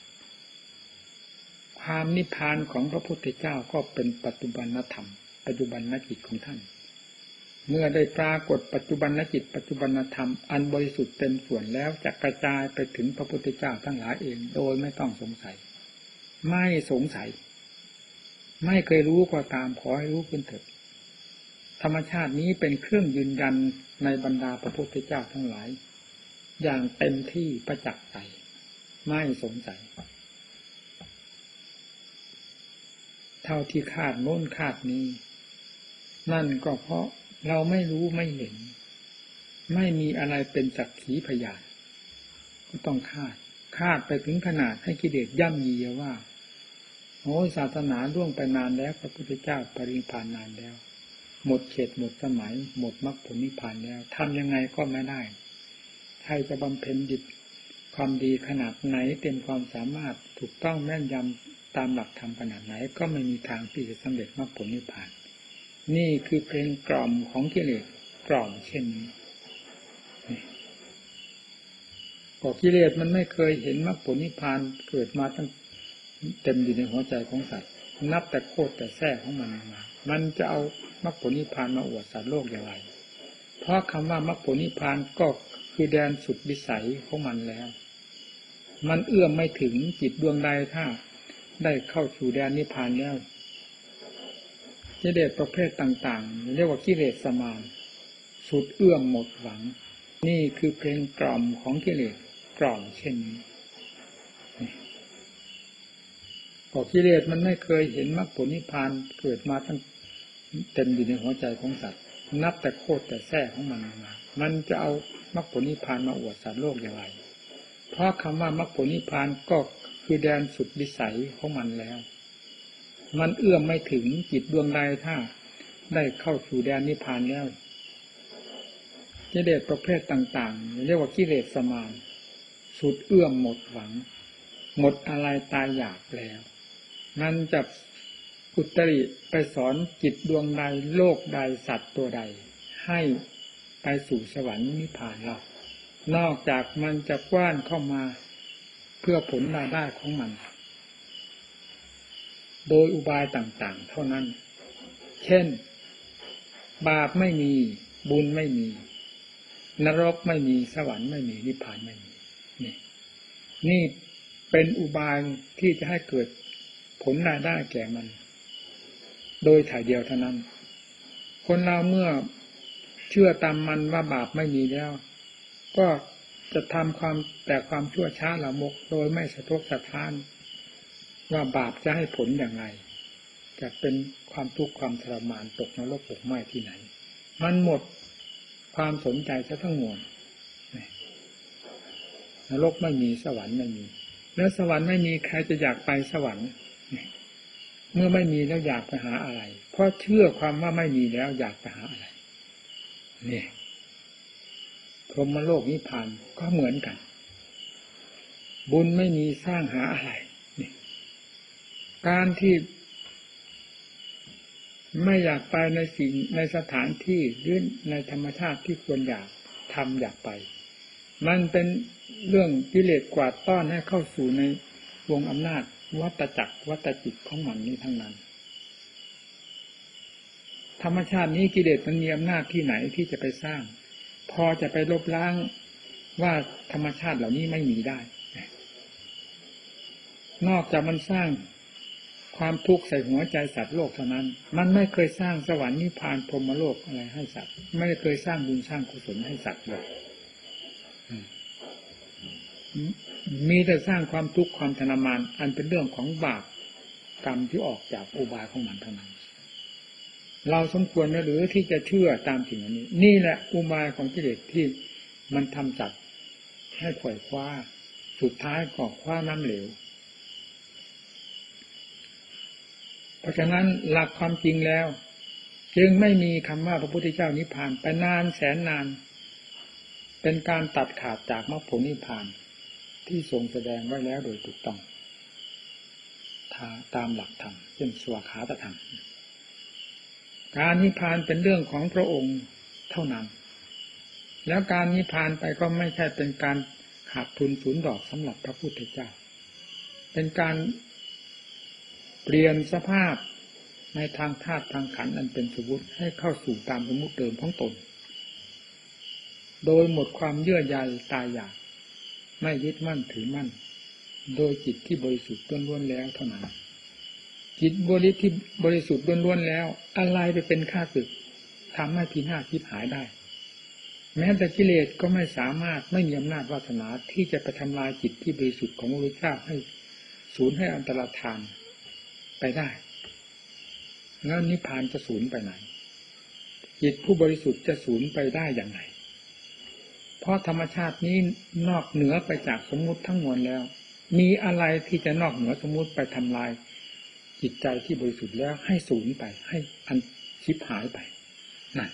ความนิพพานของพระพุทธเจ้าก็เป็นปัจจุบันธรรมปัจจุบันจิตของท่านเมื่อได้ปรากฏปัจจุบันจิตปัจจุบันธรรมอันบริสุทธิ์เต็มส่วนแล้วจะกระจายไปถึงพระพุทธเจ้าทั้งหลายเองโดยไม่ต้องสงสัยไม่สงสัยไม่เคยรู้ก็ตามขอให้รู้ขึ้นเถิดธรรมชาตินี้เป็นเครื่องยืนยันในบรรดาพระพุทธเจ้าทั้งหลายอย่างเต็มที่ประจักษ์ใจไม่สงสัยเท่าที่คาดโน้นคาดนี้นั่นก็เพราะเราไม่รู้ไม่เห็นไม่มีอะไรเป็นสักขีพยานก็ต้องคาดไปถึงขนาดให้กิเลสย่ำยีว่าโอ้ศาสนาล่วงไปนานแล้วพระพุทธเจ้าปรินิพพานนานแล้วหมดเขตหมดสมัยหมดมรรคผลนิพพานแล้วทำยังไงก็ไม่ได้ใครจะบำเพ็ญดีความดีขนาดไหนเต็มความสามารถถูกต้องแม่นยำตามหลักธรรมขนาดไหนก็ไม่มีทางที่จะสำเร็จมรรคผลนิพพานนี่คือเพลงกล่อมของกิเลสกล่อมเช่นนี้ก็กิเลสมันไม่เคยเห็นมรรคผลนิพพานเกิดมาตั้งเต็มอยู่ในหัวใจของสัตว์นับแต่โคตรแต่แท้ของมันมามันจะเอามรรคผลนิพพานมาอวดสัตว์โลกอย่างไรเพราะคำว่ามรรคผลนิพพานก็คือแดนสุดวิสัยของมันแล้วมันเอื้อมไม่ถึงจิตดวงใดถ้าได้เข้าสู่แดนนิพพานแล้วกิเลสประเภทต่างๆเรียกว่ากิเลสสมานสุดเอื้อมหมดหวังนี่คือเพลงกล่อมของกิเลสกล่อมเช่นนี้ก็กิเลสมันไม่เคยเห็นมรรคผลนิพพานเกิดมาตั้งเต็มอยู่ในหัวใจของสัตว์นับแต่โคตรแต่แท้ของมันมามันจะเอามรรคผลนิพพานมาอวดสัตว์โลกอย่างไรเพราะคำว่ามรรคผลนิพพานก็คือแดนสุดวิสัยของมันแล้วมันเอื้อมไม่ถึงจิตดวงใดถ้าได้เข้าสู่แดนนิพพานแล้วกิเลสประเภทต่างๆเรียกว่ากิเลสสมานสุดเอื้อมหมดหวังหมดอะไรตายอยากแล้วนั่นจะอุตริไปสอนจิตดวงใดโลกใดสัตว์ตัวใดให้ไปสู่สวรรค์นิพพานเรานอกจากมันจะกว้านเข้ามาเพื่อผลรายได้ของมันโดยอุบายต่างๆเท่านั้นเช่นบาปไม่มีบุญไม่มีนรกไม่มีสวรรค์ไม่มีนิพพานไม่มีนี่เป็นอุบายที่จะให้เกิดผลรายได้แก่มันโดยถ่ายเดียวเท่านั้นคนเราเมื่อเชื่อตามมันว่าบาปไม่มีแล้วก็จะทำความชั่วช้าละมกโดยไม่สะทกสะท้านว่าบาปจะให้ผลอย่างไรจะเป็นความทุกข์ความทรมานตกนรกตกไหม้ที่ไหนมันหมดความสนใจซะทั้งมวลนรกไม่มีสวรรค์ไม่มีแล้วสวรรค์ไม่มีใครจะอยากไปสวรรค์เมื่อไม่มีแล้วอยากไปหาอะไรเพราะเชื่อความว่าไม่มีแล้วอยากไปหาอะไรนี่พรหมโลกนิพพานก็เหมือนกันบุญไม่มีสร้างหาอะไรนี่การที่ไม่อยากไปในสิ่งในสถานที่หรือในธรรมชาติที่ควรอยากทำอยากไปมันเป็นเรื่องกิเลสกวาดต้อนให้เข้าสู่ในวงอำนาจวัฏจักรวัฏจิตของมันนี้ทั้งนั้นธรรมชาตินี้กิเลสมันมีอำนาจที่ไหนที่จะไปสร้างพอจะไปลบล้างว่าธรรมชาติเหล่านี้ไม่มีได้นอกจากมันสร้างความทุกข์ใส่หัวใจสัตว์โลกเท่านั้นมันไม่เคยสร้างสวรรค์นิพพานพรหมโลกอะไรให้สัตว์ไม่เคยสร้างบุญสร้างกุศลให้สัตว์เลยมีแต่สร้างความทุกข์ความทรมานอันเป็นเรื่องของบาปกรรมที่ออกจากอุบายของมันเท่านั้นเราสมควรหรือที่จะเชื่อตามสิ่งนี้นี่แหละอุบายของกิเลสที่มันทำจัดให้ปล่อยคว้าสุดท้ายก็คว้าน้ำเหลวเพราะฉะนั้นหลักความจริงแล้วจึงไม่มีคำว่าพระพุทธเจ้านิพพานไปนานแสนนานเป็นการตัดขาดจากมรรคผลนิพพานที่ทรงแสดงไว้แล้วโดยถูกต้องตามหลักธรรมเช่นสวขาตธรรมการนิพพานเป็นเรื่องของพระองค์เท่านั้นแล้วการนิพพานไปก็ไม่ใช่เป็นการขาดทุนสูญดอกสำหรับพระพุทธเจ้าเป็นการเปลี่ยนสภาพในทางธาตุทางขันธ์อันเป็นสมมุติให้เข้าสู่ตามสมมุติเดิมของตนโดยหมดความเยื่อใยตายอยากไม่ยึดมั่นถือมั่นโดยจิตที่บริสุทธิ์ล้วนๆแล้วเท่านั้นจิตที่บริสุทธิ์ล้วนๆแล้วอะไรไปเป็นข้าศึกทำให้พินาศชิบหายได้แม้แต่กิเลสก็ไม่สามารถไม่มีอำนาจวาสนาที่จะไปทำลายจิตที่บริสุทธิ์ของพระพุทธเจ้าให้สูญให้อันตรธานไปได้แล้วนิพพานจะสูญไปไหนจิตผู้บริสุทธิ์จะสูญไปได้อย่างไรเพราะธรรมชาตินี้นอกเหนือไปจากสมมุติทั้งมวลแล้วมีอะไรที่จะนอกเหนือสมมุติไปทำลายจิตใจที่บริสุทธิ์แล้วให้สูญไปให้อันชิบหายไปนั่น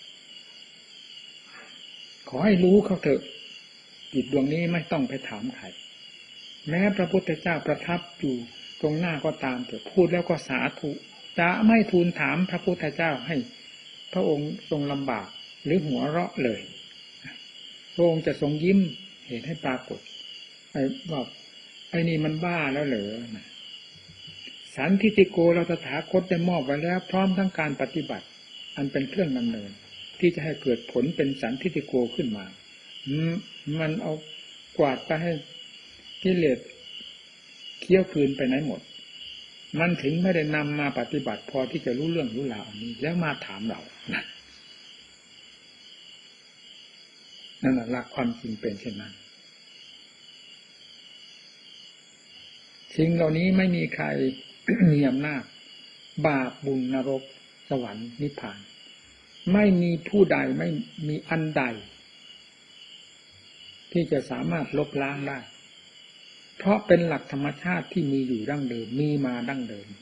ขอให้รู้เขาเถอะจิตดวงนี้ไม่ต้องไปถามใครแม้พระพุทธเจ้าประทับอยู่ตรงหน้าก็ตามแต่พูดแล้วก็สาธุจะไม่ทูลถามพระพุทธเจ้าให้พระองค์ทรงลำบากหรือหัวเราะเลยพระองค์จะทรงยิ้มเห็นให้ปรากฏว่าไอ้นี่มันบ้าแล้วเหรอสันทิฏฐิโกเราตถาคตได้มอบไว้แล้วพร้อมทั้งการปฏิบัติอันเป็นเครื่องดำเนินที่จะให้เกิดผลเป็นสันทิฏฐิโกขึ้นมามันเอากวาดไปให้กิเลสเคี้ยวคืนไปไหนหมดมันถึงไม่ได้นำมาปฏิบัติพอที่จะรู้เรื่องรู้ราวอันนี้แล้วมาถามเรานั่นแหละหลักความจริงเป็นเช่นนั้นสิ่งเหล่านี้ไม่มีใคร มีอำนาจบาปบุญนรกสวรรค์นิพพานไม่มีผู้ใดไม่มีอันใดที่จะสามารถลบล้างได้เพราะเป็นหลักธรรมชาติที่มีอยู่ดั้งเดิมมีมาดั้งเดิม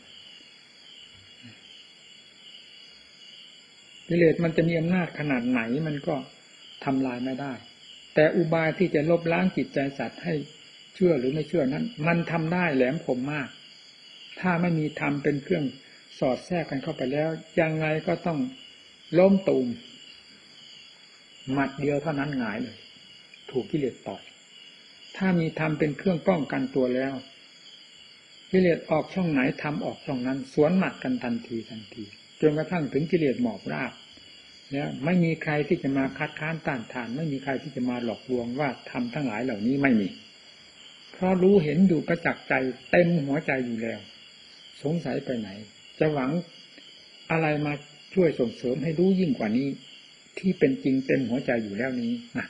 กิเลสมันจะมีอำนาจขนาดไหนมันก็ทำลายไม่ได้แต่อุบายที่จะลบล้างจิตใจสัตว์ให้เชื่อหรือไม่เชื่อนั้นมันทำได้แหลมคมมากถ้าไม่มีธรรมเป็นเครื่องสอดแทรกกันเข้าไปแล้วยังไงก็ต้องล้มตูมหมัดเดียวเท่านั้นหงายเลยถูกกิเลสต่อยถ้ามีธรรมเป็นเครื่องป้องกันตัวแล้วกิเลสออกช่องไหนธรรมออกช่องนั้นสวนหมัดกันทันทีจนกระทั่งถึงกิเลสหมอบราบแล้วไม่มีใครที่จะมาคัดค้านต้านทานไม่มีใครที่จะมาหลอกลวงว่าธรรมทั้งหลายเหล่านี้ไม่มีเพราะรู้เห็นอยู่ประจักษ์ใจเต็มหัวใจอยู่แล้วสงสัยไปไหนจะหวังอะไรมาช่วยส่งเสริมให้รู้ยิ่งกว่านี้ที่เป็นจริงเต็มหัวใจอยู่แล้วนี้นะ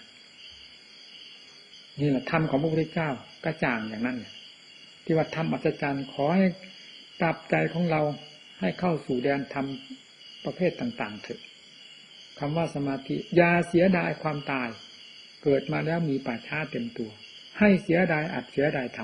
นี่แหละธรรมของพระพุทธเจ้ากระจ่างอย่างนั้นที่ว่าธรรมอัศจรรย์ขอให้ปรับใจของเราให้เข้าสู่แดนธรรมประเภทต่างๆเถอะคำว่าสมาธิอย่าเสียดายความตายเกิดมาแล้วมีป่าช้าเต็มตัวให้เสียดายอัดเสียดายธรรม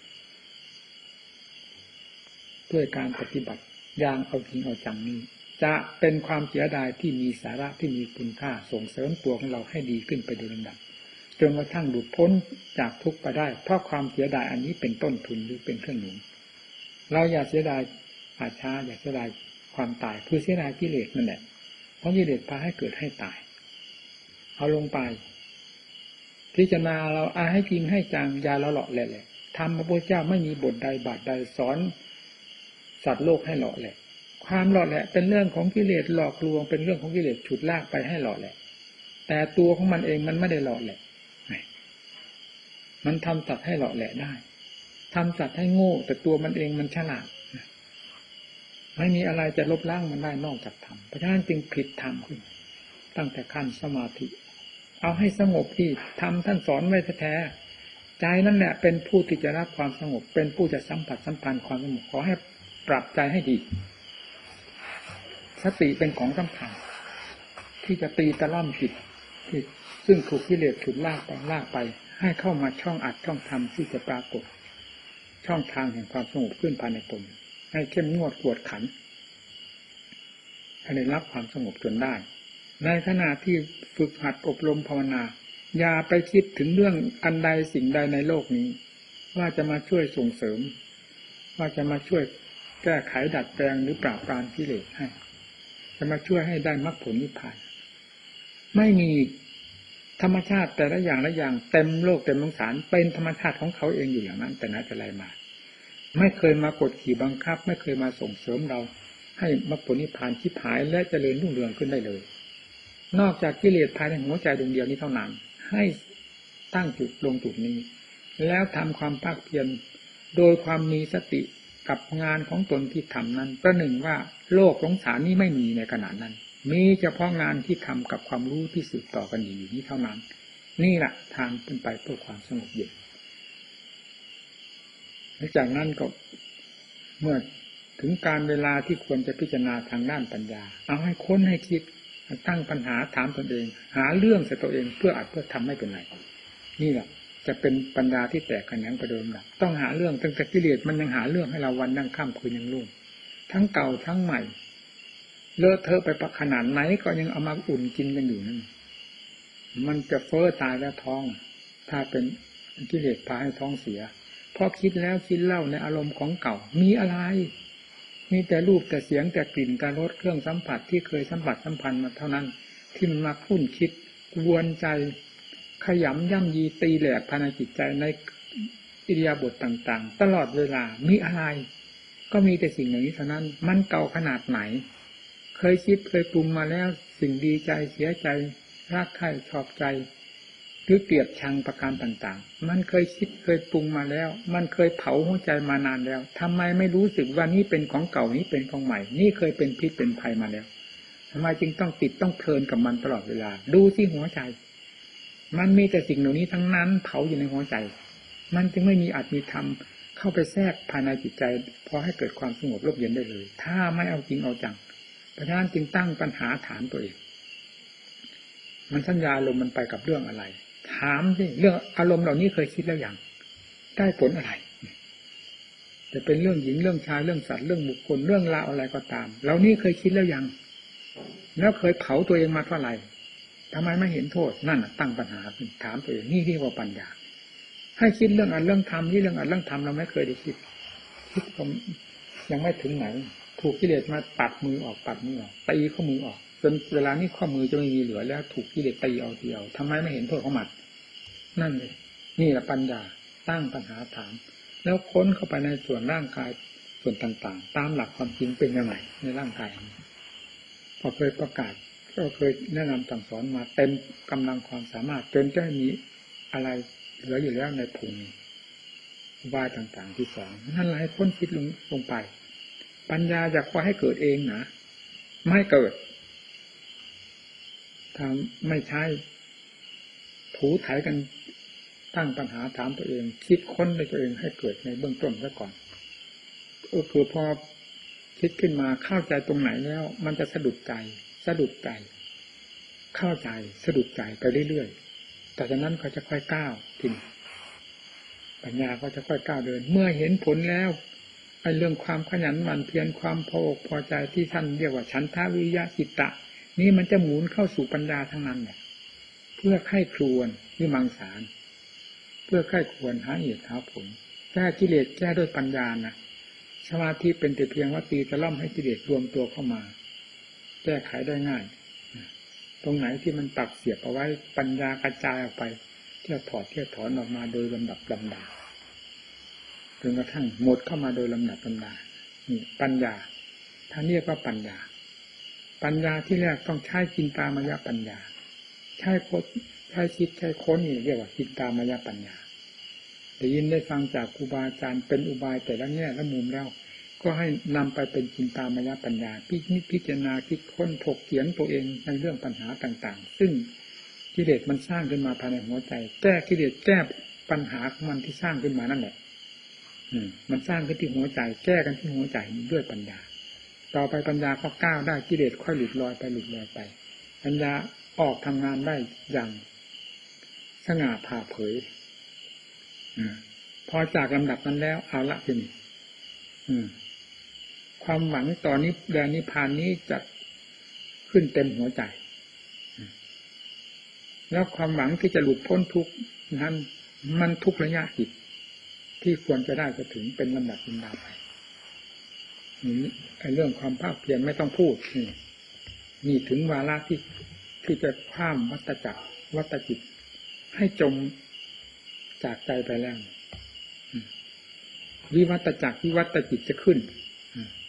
ด้วยการปฏิบัติอย่างเอาจริงเอาจังนี้จะเป็นความเสียดายที่มีสาระที่มีคุณค่าส่งเสริมตัวของเราให้ดีขึ้นไปโดยลำดับจนกระทั่งหลุดพ้นจากทุกข์ไปได้เพราะความเสียดายอันนี้เป็นต้นทุนหรือเป็นเครื่องหนุนเราอย่าเสียดายป่าช้าอย่าเสียดายความตายคือเสียดายกิเลสนั่นแหละเพราะกิเลสพาให้เกิดให้ตายเอาลงไปพิจารณาเราให้จริงให้จังยาละเลาะแหละธรรมพระพุทธเจ้าไม่มีบทใดบาทใดสอนสัตว์โลกให้เลาะแหละความเลาะแหละเป็นเรื่องของกิเลสหลอกลวงเป็นเรื่องของกิเลสฉุดลากไปให้เลาะแหละแต่ตัวของมันเองมันไม่ได้เลาะแหละมันทำสัตว์ให้เลาะแหละได้ทำสัตว์ให้โง่แต่ตัวมันเองมันฉลาดไม่มีอะไรจะลบล้างมันได้นอกจากธรรมเพราะฉะนั้นจึงผิดธรรมขึ้นตั้งแต่ขั้นสมาธิเอาให้สงบที่ธรรมท่านสอนไว้แท้ๆใจนั่นแหละเป็นผู้ที่จะรับความสงบเป็นผู้จะสัมผัสสัมพันธ์ความสงบขอให้ปรับใจให้ดีสติเป็นของสำคัญที่จะตีตะล่อมจิตที่ซึ่งถูกกิเลสฉุดลากไปให้เข้ามาช่องอัดช่องทำที่จะปรากฏช่องทางแห่งความสงบขึ้นภายในตนให้เข้มงวดกวดขันให้ได้รับความสงบจนได้ในขณะที่ฝึกหัดอบรมภาวนาอย่าไปคิดถึงเรื่องอันใดสิ่งใดในโลกนี้ว่าจะมาช่วยส่งเสริมว่าจะมาช่วยแก้ไขดัดแปลงหรือปราบปรามกิเลสให้จะมาช่วยให้ได้มรรคผลนิพพานไม่มีธรรมชาติแต่ละอย่างเต็มโลกเต็มสงสารเป็นธรรมชาติของเขาเองอยู่อย่างนั้นแต่ไหนแต่ไรมาไม่เคยมากดขี่บังคับไม่เคยมาส่งเสริมเราให้มรรคผลนิพพานชิบหายและเจริญรุ่งเรืองขึ้นได้เลยนอกจากกิเลสภายในหัวใจดวงเดียวนี้เท่านั้นให้ตั้งจุดลงจุดนี้แล้วทำความภาคเพียรโดยความมีสติกับงานของตนที่ทำนั้นประหนึ่งว่าโลกสงสารนี้ไม่มีในขณะนั้นมีเฉพาะงานที่ทำกับความรู้ที่สืบต่อกันอยู่นี้เท่านั้นนี่แหละทางเป็นไปเพื่อความสงบเย็นและจากนั้นก็เมื่อถึงการเวลาที่ควรจะพิจารณาทางด้านปัญญาเอาให้ค้นให้คิดตั้งปัญหาถามตนเองหาเรื่องใส่ตัวเองเพื่ออัดเพื่อทำให้เป็นไรนี่แหละจะเป็นปัญญาที่แตกกันอย่างประเดิมหลักต้องหาเรื่องตั้งแต่กิเลสมันยังหาเรื่องให้เราวันนั่งค่ำคืนยังรุ่งทั้งเก่าทั้งใหม่เลอะเทอะไปขนาดไหนก็ยังเอามาอุ่นกินกันอยู่นั่นมันจะเฟ้อตายแล้วท้องถ้าเป็นกิเลสพาให้ท้องเสียพอคิดแล้วคิดเล่าในอารมณ์ของเก่ามีอะไรมีแต่รูปแต่เสียงแต่กลิ่นแต่รสเครื่องสัมผัสที่เคยสัมผัสสัมพันธ์มาเท่านั้นที่มันมาคุ้นคิดกวนใจขยำย่ำยีตีแหลกภายในจิตใจในอิริยาบถต่างๆตลอดเวลามีอะไรก็มีแต่สิ่งอย่างนี้เท่านั้นมันเก่าขนาดไหนเคยคิดเคยปรุงมาแล้วสิ่งดีใจเสียใจรักใคร่ชอบใจหรือเกลียดชังประการต่างๆมันเคยคิดเคยปรุงมาแล้วมันเคยเผาหัวใจมานานแล้วทำไมไม่รู้สึกว่านี่เป็นของเก่านี้เป็นของใหม่นี่เคยเป็นพิษเป็นภัยมาแล้วทำไมจึงต้องติดต้องเพลินกับมันตลอดเวลาดูที่หัวใจมันมีแต่สิ่งเหล่านี้ทั้งนั้นเผาอยู่ในหัวใจมันจึงไม่มีอาจมีธรรมเข้าไปแทรกภายในจิตใจพอให้เกิดความสงบร่มเย็นได้เลยถ้าไม่เอาจริงเอาจังเพราะฉะนั้นจึงตั้งปัญหาถามตัวเองมันสัญญาอารมณ์มันไปกับเรื่องอะไรถามสิเรื่องอารมณ์เหล่านี้เคยคิดแล้วอย่างได้ผลอะไรจะเป็นเรื่องหญิงเรื่องชายเรื่องสัตว์เรื่องบุคคลเรื่องราวอะไรก็ตามเหล่านี้เคยคิดแล้วยังแล้วเคยเผาตัวเองมาเท่าไหร่ทำไมไม่เห็นโทษนั่นตั้งปัญหาถามตัวเองนี่เรียกว่าปัญญาให้คิดเรื่องอันเรื่องธรรมที่เรื่องอันเรื่องธรรมเราไม่เคยได้คิดผมยังไม่ถึงไหนถูกกิเลสมาปัดมือออกตีข้อมือออกจนเวลานี้ข้อมือจะไม่มีเหลือแล้วถูกกิเลสตีเอาทีเดียวทำไมไม่เห็นโทษของมันนั่นเลยนี่แหละปัญญาตั้งปัญหาถามแล้วค้นเข้าไปในส่วนร่างกายส่วนต่างๆตามหลักความจริงเป็นยังไงในร่างกายพอเคยประกาศก็เคยแนะนำสั่งสอนมาเต็มกำลังความสามารถจนจะมีอะไรเหลืออยู่แล้วในภูมิวายต่างๆที่สองนั่นแหละให้ค้นคิดลงไปปัญญาอยากว่าให้เกิดเองนะไม่เกิดถ้าไม่ใช่ถูถ่ายกันตั้งปัญหาถามตัวเองคิดค้นด้วยตัวเองให้เกิดในเบื้องต้นซะก่อนคือพอคิดขึ้นมาเข้าใจตรงไหนแล้วมันจะสะดุดใจเข้าใจสะดุดใจไปเรื่อยๆแต่จากนั้นก็จะค่อยก้าวถึงปัญญาก็จะค่อยก้าวเดินเมื่อเห็นผลแล้วไอ้เรื่องความขยันหมั่นเพียรความพออกพอใจที่ท่านเรียกว่าฉันทะวิริยะจิตตะนี่มันจะหมุนเข้าสู่ปัญญาทั้งนั้นเนี่ยเพื่อไข้ครวนวิมังสารเพื่อไข้ควรหาเหตุหาผลแก้กิเลสแก้ด้วยปัญญานะสมาธิเป็นแต่เพียงว่าตีตะล่อมให้กิเลสรวมตัวเข้ามาแก้ไขได้ง่ายตรงไหนที่มันตักเสียบเอาไว้ปัญญากระจายออกไปเที่ยวถอดเที่ยวถอนออกมาโดยลำดับลำดาจนกระทั่งหมดเข้ามาโดยลำดับลำดานี่ปัญญาท่านเรียกว่าปัญญาที่แรกต้องใช้จินตามายปัญญาใช้คิดใช้ค้นนี่เรียกว่าจินตามายปัญญาได้ยินได้ฟังจากครูบาอาจารย์เป็นอุบายแต่ละแง่ละมุมแล้วก็ให้นำไปเป็นจินตามายปัญญาพิจารณาคิดค้นถกเถียงตัวเองในเรื่องปัญหาต่างๆซึ่งกิเลสมันสร้างขึ้นมาภายในหัวใจแก้กิเลสแก้ปัญหาของมันที่สร้างขึ้นมานั่นแหละมันสร้างขึ้นที่หัวใจแก้กันที่หัวใจด้วยปัญญาต่อไปปัญญาก็ก้าวได้กิเลสค่อยหลุดลอยไปปัญญาออกทำงานได้อย่างสง่าผ่าเผยพอจากลำดับนั้นแล้วเอาละทีนี้ความหวังต่อนนี้แดนนิพพานนี้จะขึ้นเต็มหัวใจแล้วความหวังที่จะหลุดพ้นทุกข์นั้นมันทุกระยะจิตที่ควรจะได้จะถึงเป็นลำดับลำดาไปนี่ไอ้เรื่องความภาคเพียรไม่ต้องพูดนี่ถึงวาระที่จะข้ามวัฏจักรวัฏจิตให้จมจากใจไปแล้ววิวัฏจักรวิวัฏจิตจะขึ้น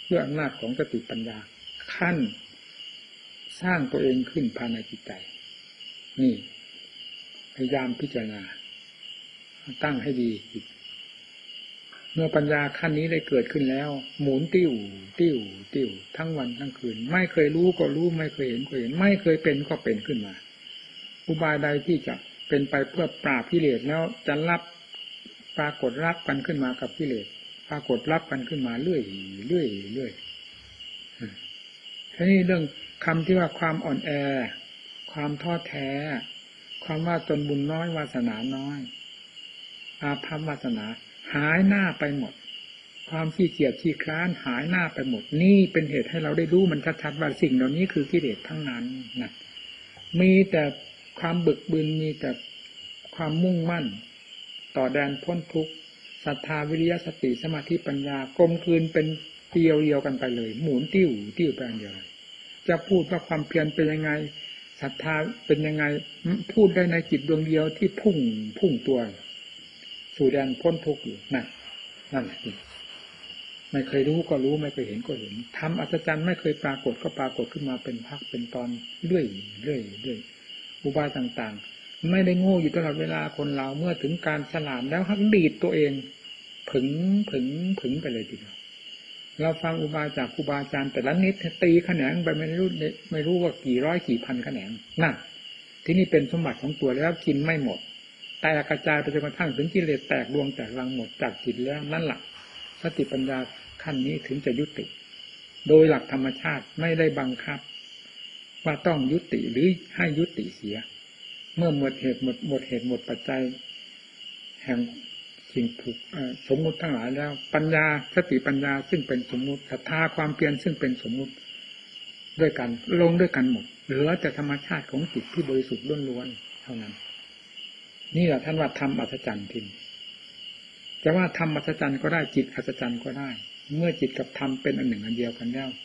ด้วยอำนาจของสติปัญญาขั้นสร้างตัวเองขึ้นภายในจิตใจนี่พยายามพิจารณาตั้งให้ดีเมื่อปัญญาขั้นนี้ได้เกิดขึ้นแล้วหมุนติ้วติ้วติ้วทั้งวันทั้งคืนไม่เคยรู้ก็รู้ไม่เคยเห็นก็เห็นไม่เคยเป็นก็เป็นขึ้นมาอุบายใดที่จะเป็นไปเพื่อปราบกิเลสแล้วจะรับปรากฏรับกันขึ้นมากับกิเลสปรากฏรับกันขึ้นมาเรื่อยเรื่อยเรื่อยทีนี้เรื่องคำที่ว่าความอ่อนแอความท้อแท้ความว่าตนบุญน้อยวาสนาน้อยอาภัพวาสนาหายหน้าไปหมดความขี้เกียจขี้คร้านหายหน้าไปหมดนี่เป็นเหตุให้เราได้รู้มันชัดๆว่าสิ่งเหล่านี้คือกิเลสทั้งนั้นนะมีแต่ความบึกบึนมีแต่ความมุ่งมั่นต่อแดนพ้นทุกข์ศรัทธาวิริยะสติสมาธิปัญญากลมกลืนเป็นเดียวกันไปเลยหมุนติ้วติ้วไปอย่างเดียวจะพูดว่าความเพียรเป็นยังไงศรัทธาเป็นยังไงพูดได้ในจิตดวงเดียวที่พุ่งตัวสู่แดนพ้นทุกข์อยู่นั่นแหละไม่เคยรู้ก็รู้ไม่เคยเห็นก็เห็นทำอัศจรรย์ไม่เคยปรากฏก็ปรากฏขึ้นมาเป็นพักเป็นตอนเรื่อยอุบายต่างๆไม่ได้โง่อยู่ตลอดเวลาคนเราเมื่อถึงการฉลาดแล้วหักดีดตัวเองผึ่งไปเลยทีเดียวเราฟังอุบายจากครูบาอาจารย์แต่ละนิดตีแขนงไปไม่รู้ว่ากี่ร้อยกี่พันแขนงนั่นที่นี่เป็นสมบัติของตัวแล้วกินไม่หมดแตกกระจายไปจนกระทั่งถึงกิเลสแตกดวงแตกรังหมดจากจิตแล้วนั่นแหละสติปัญญาขั้นนี้ถึงจะยุติโดยหลักธรรมชาติไม่ได้บังคับว่าต้องยุติหรือให้ยุติเสียเมื่อหมดเหตุหมดปัจจัยแห่งสิ่งถูกสมมุติทั้งหลายแล้วปัญญาสติปัญญาซึ่งเป็นสมมุติศรัทธาความเพียรซึ่งเป็นสมมุติด้วยกันลงด้วยกันหมดเหลือแต่ธรรมชาติของจิตที่บริสุทธิ์ล้วนๆเท่านั้นนี่แหละท่านว่าธรรมอัศจรรย์ทิมจะว่าธรรมอัศจรรย์ก็ได้จิตอัศจรรย์ก็ได้เมื่อจิตกับธรรมเป็นอันหนึ่งอันเดียวกันแล้ว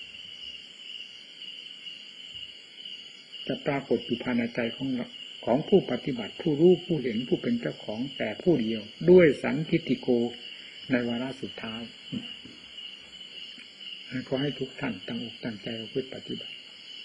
จะปรากฏอยู่ภายในใจของผู้ปฏิบัติผู้รู้ผู้เห็นผู้เป็นเจ้าของแต่ผู้เดียวด้วยสันทิฏฐิโกในวาระสุดท้ายขอให้ทุกท่านตั้งอกตั้งใจเอาพุทธปฏิบัติ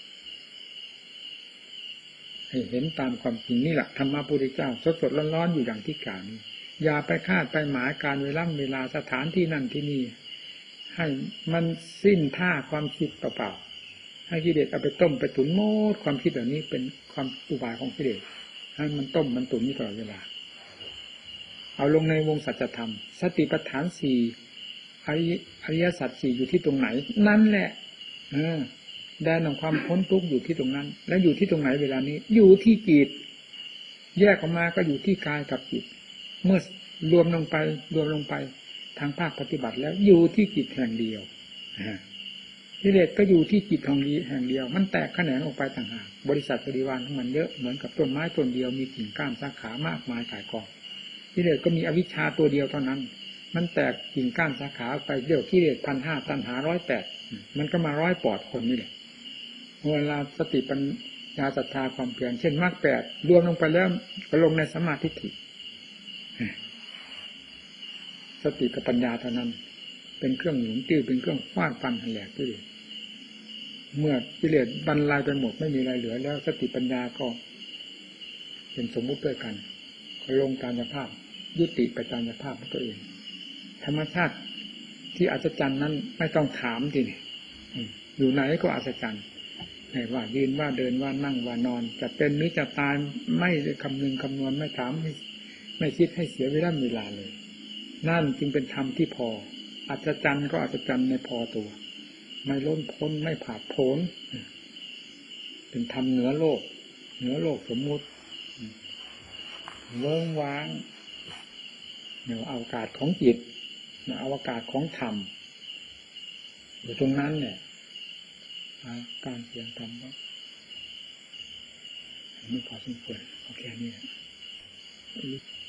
ให้เห็นตามความจริงนี่แหละธรรมะพุทธเจ้าสดๆร้อนๆอยู่อย่างที่กล่าวนี้อย่าไปคาดไปหมายการเวลาสถานที่นั่นที่นี่ให้มันสิ้นท่าความคิดเปล่าๆให้กิเลสเอาไปต้มไปตุ๋นโมดความคิดแบบนี้เป็นความอุบายของกิเลสให้มันต้มมันตุ๋นนี่ตลอดเวลาเอาลงในวงสัจธรรมสติปัฏฐานสี่อริยสัจสี่อยู่ที่ตรงไหนนั่นแหละแดนของความพ้นทุกข์อยู่ที่ตรงนั้นแล้วอยู่ที่ตรงไหนเวลานี้อยู่ที่จิตแยกออกมาก็อยู่ที่กายกับจิตเมื่อรวมลงไปทางภาคปฏิบัติแล้วอยู่ที่จิตแห่งเดียวกิเลสก็อยู่ที่จิตของนี้แห่งเดียวมันแตกแขนงออกไปต่างหากบริษัทบริวารของมันเยอะเหมือนกับต้นไม้ต้นเดียวมีกิ่งก้านสาขามากมายก่ายกองกิเลสก็มีอวิชชาตัวเดียวเท่านั้นมันแตกกิ่งก้านสาขาไปเรียกกิเลส 1,500 ตัณหา 108มันก็มา100ปอดคนนี่แหละเวลาสติปัญญาศรัทธาความเพียรเช่นมรรค8รวมลงไปแล้วก็ลงในสัมมาทิฏฐิสติกับปัญญาเท่านั้นเป็นเครื่องหนุนติ้วเป็นเครื่องฟาดฟันแหลกกิเลสเมื่อกิเลสบรรลัยไปหมดไม่มีอะไรเหลือแล้วสติปัญญาก็เป็นสมมุติด้วยกันก็ลงตามสภาพยุติไปตามสภาพของตัวเองธรรมชาติที่อัศจรรย์นั้นไม่ต้องถามทีนี่อยู่ไหนก็อัศจรรย์ไม่ว่ายืนว่าเดินว่านั่งว่านอนจะเป็นหรือจะตายไม่คำนึงคำนวณไม่ถามไม่คิดให้เสียเวลาเลยนั่นจึงเป็นธรรมที่พออัศจรรย์ก็อัศจรรย์ในพอตัวไม่ล้นพ้นไม่ผาดโผนเป็นธรรมเหนือโลกสมมุติเวิ้งว้างเหนืออวกาศของจิตเหนืออวกาศของธรรมอยู่ตรงนั้นเนี่ยการเสียงธรรมก็ไม่พอสมควรโอเคนี่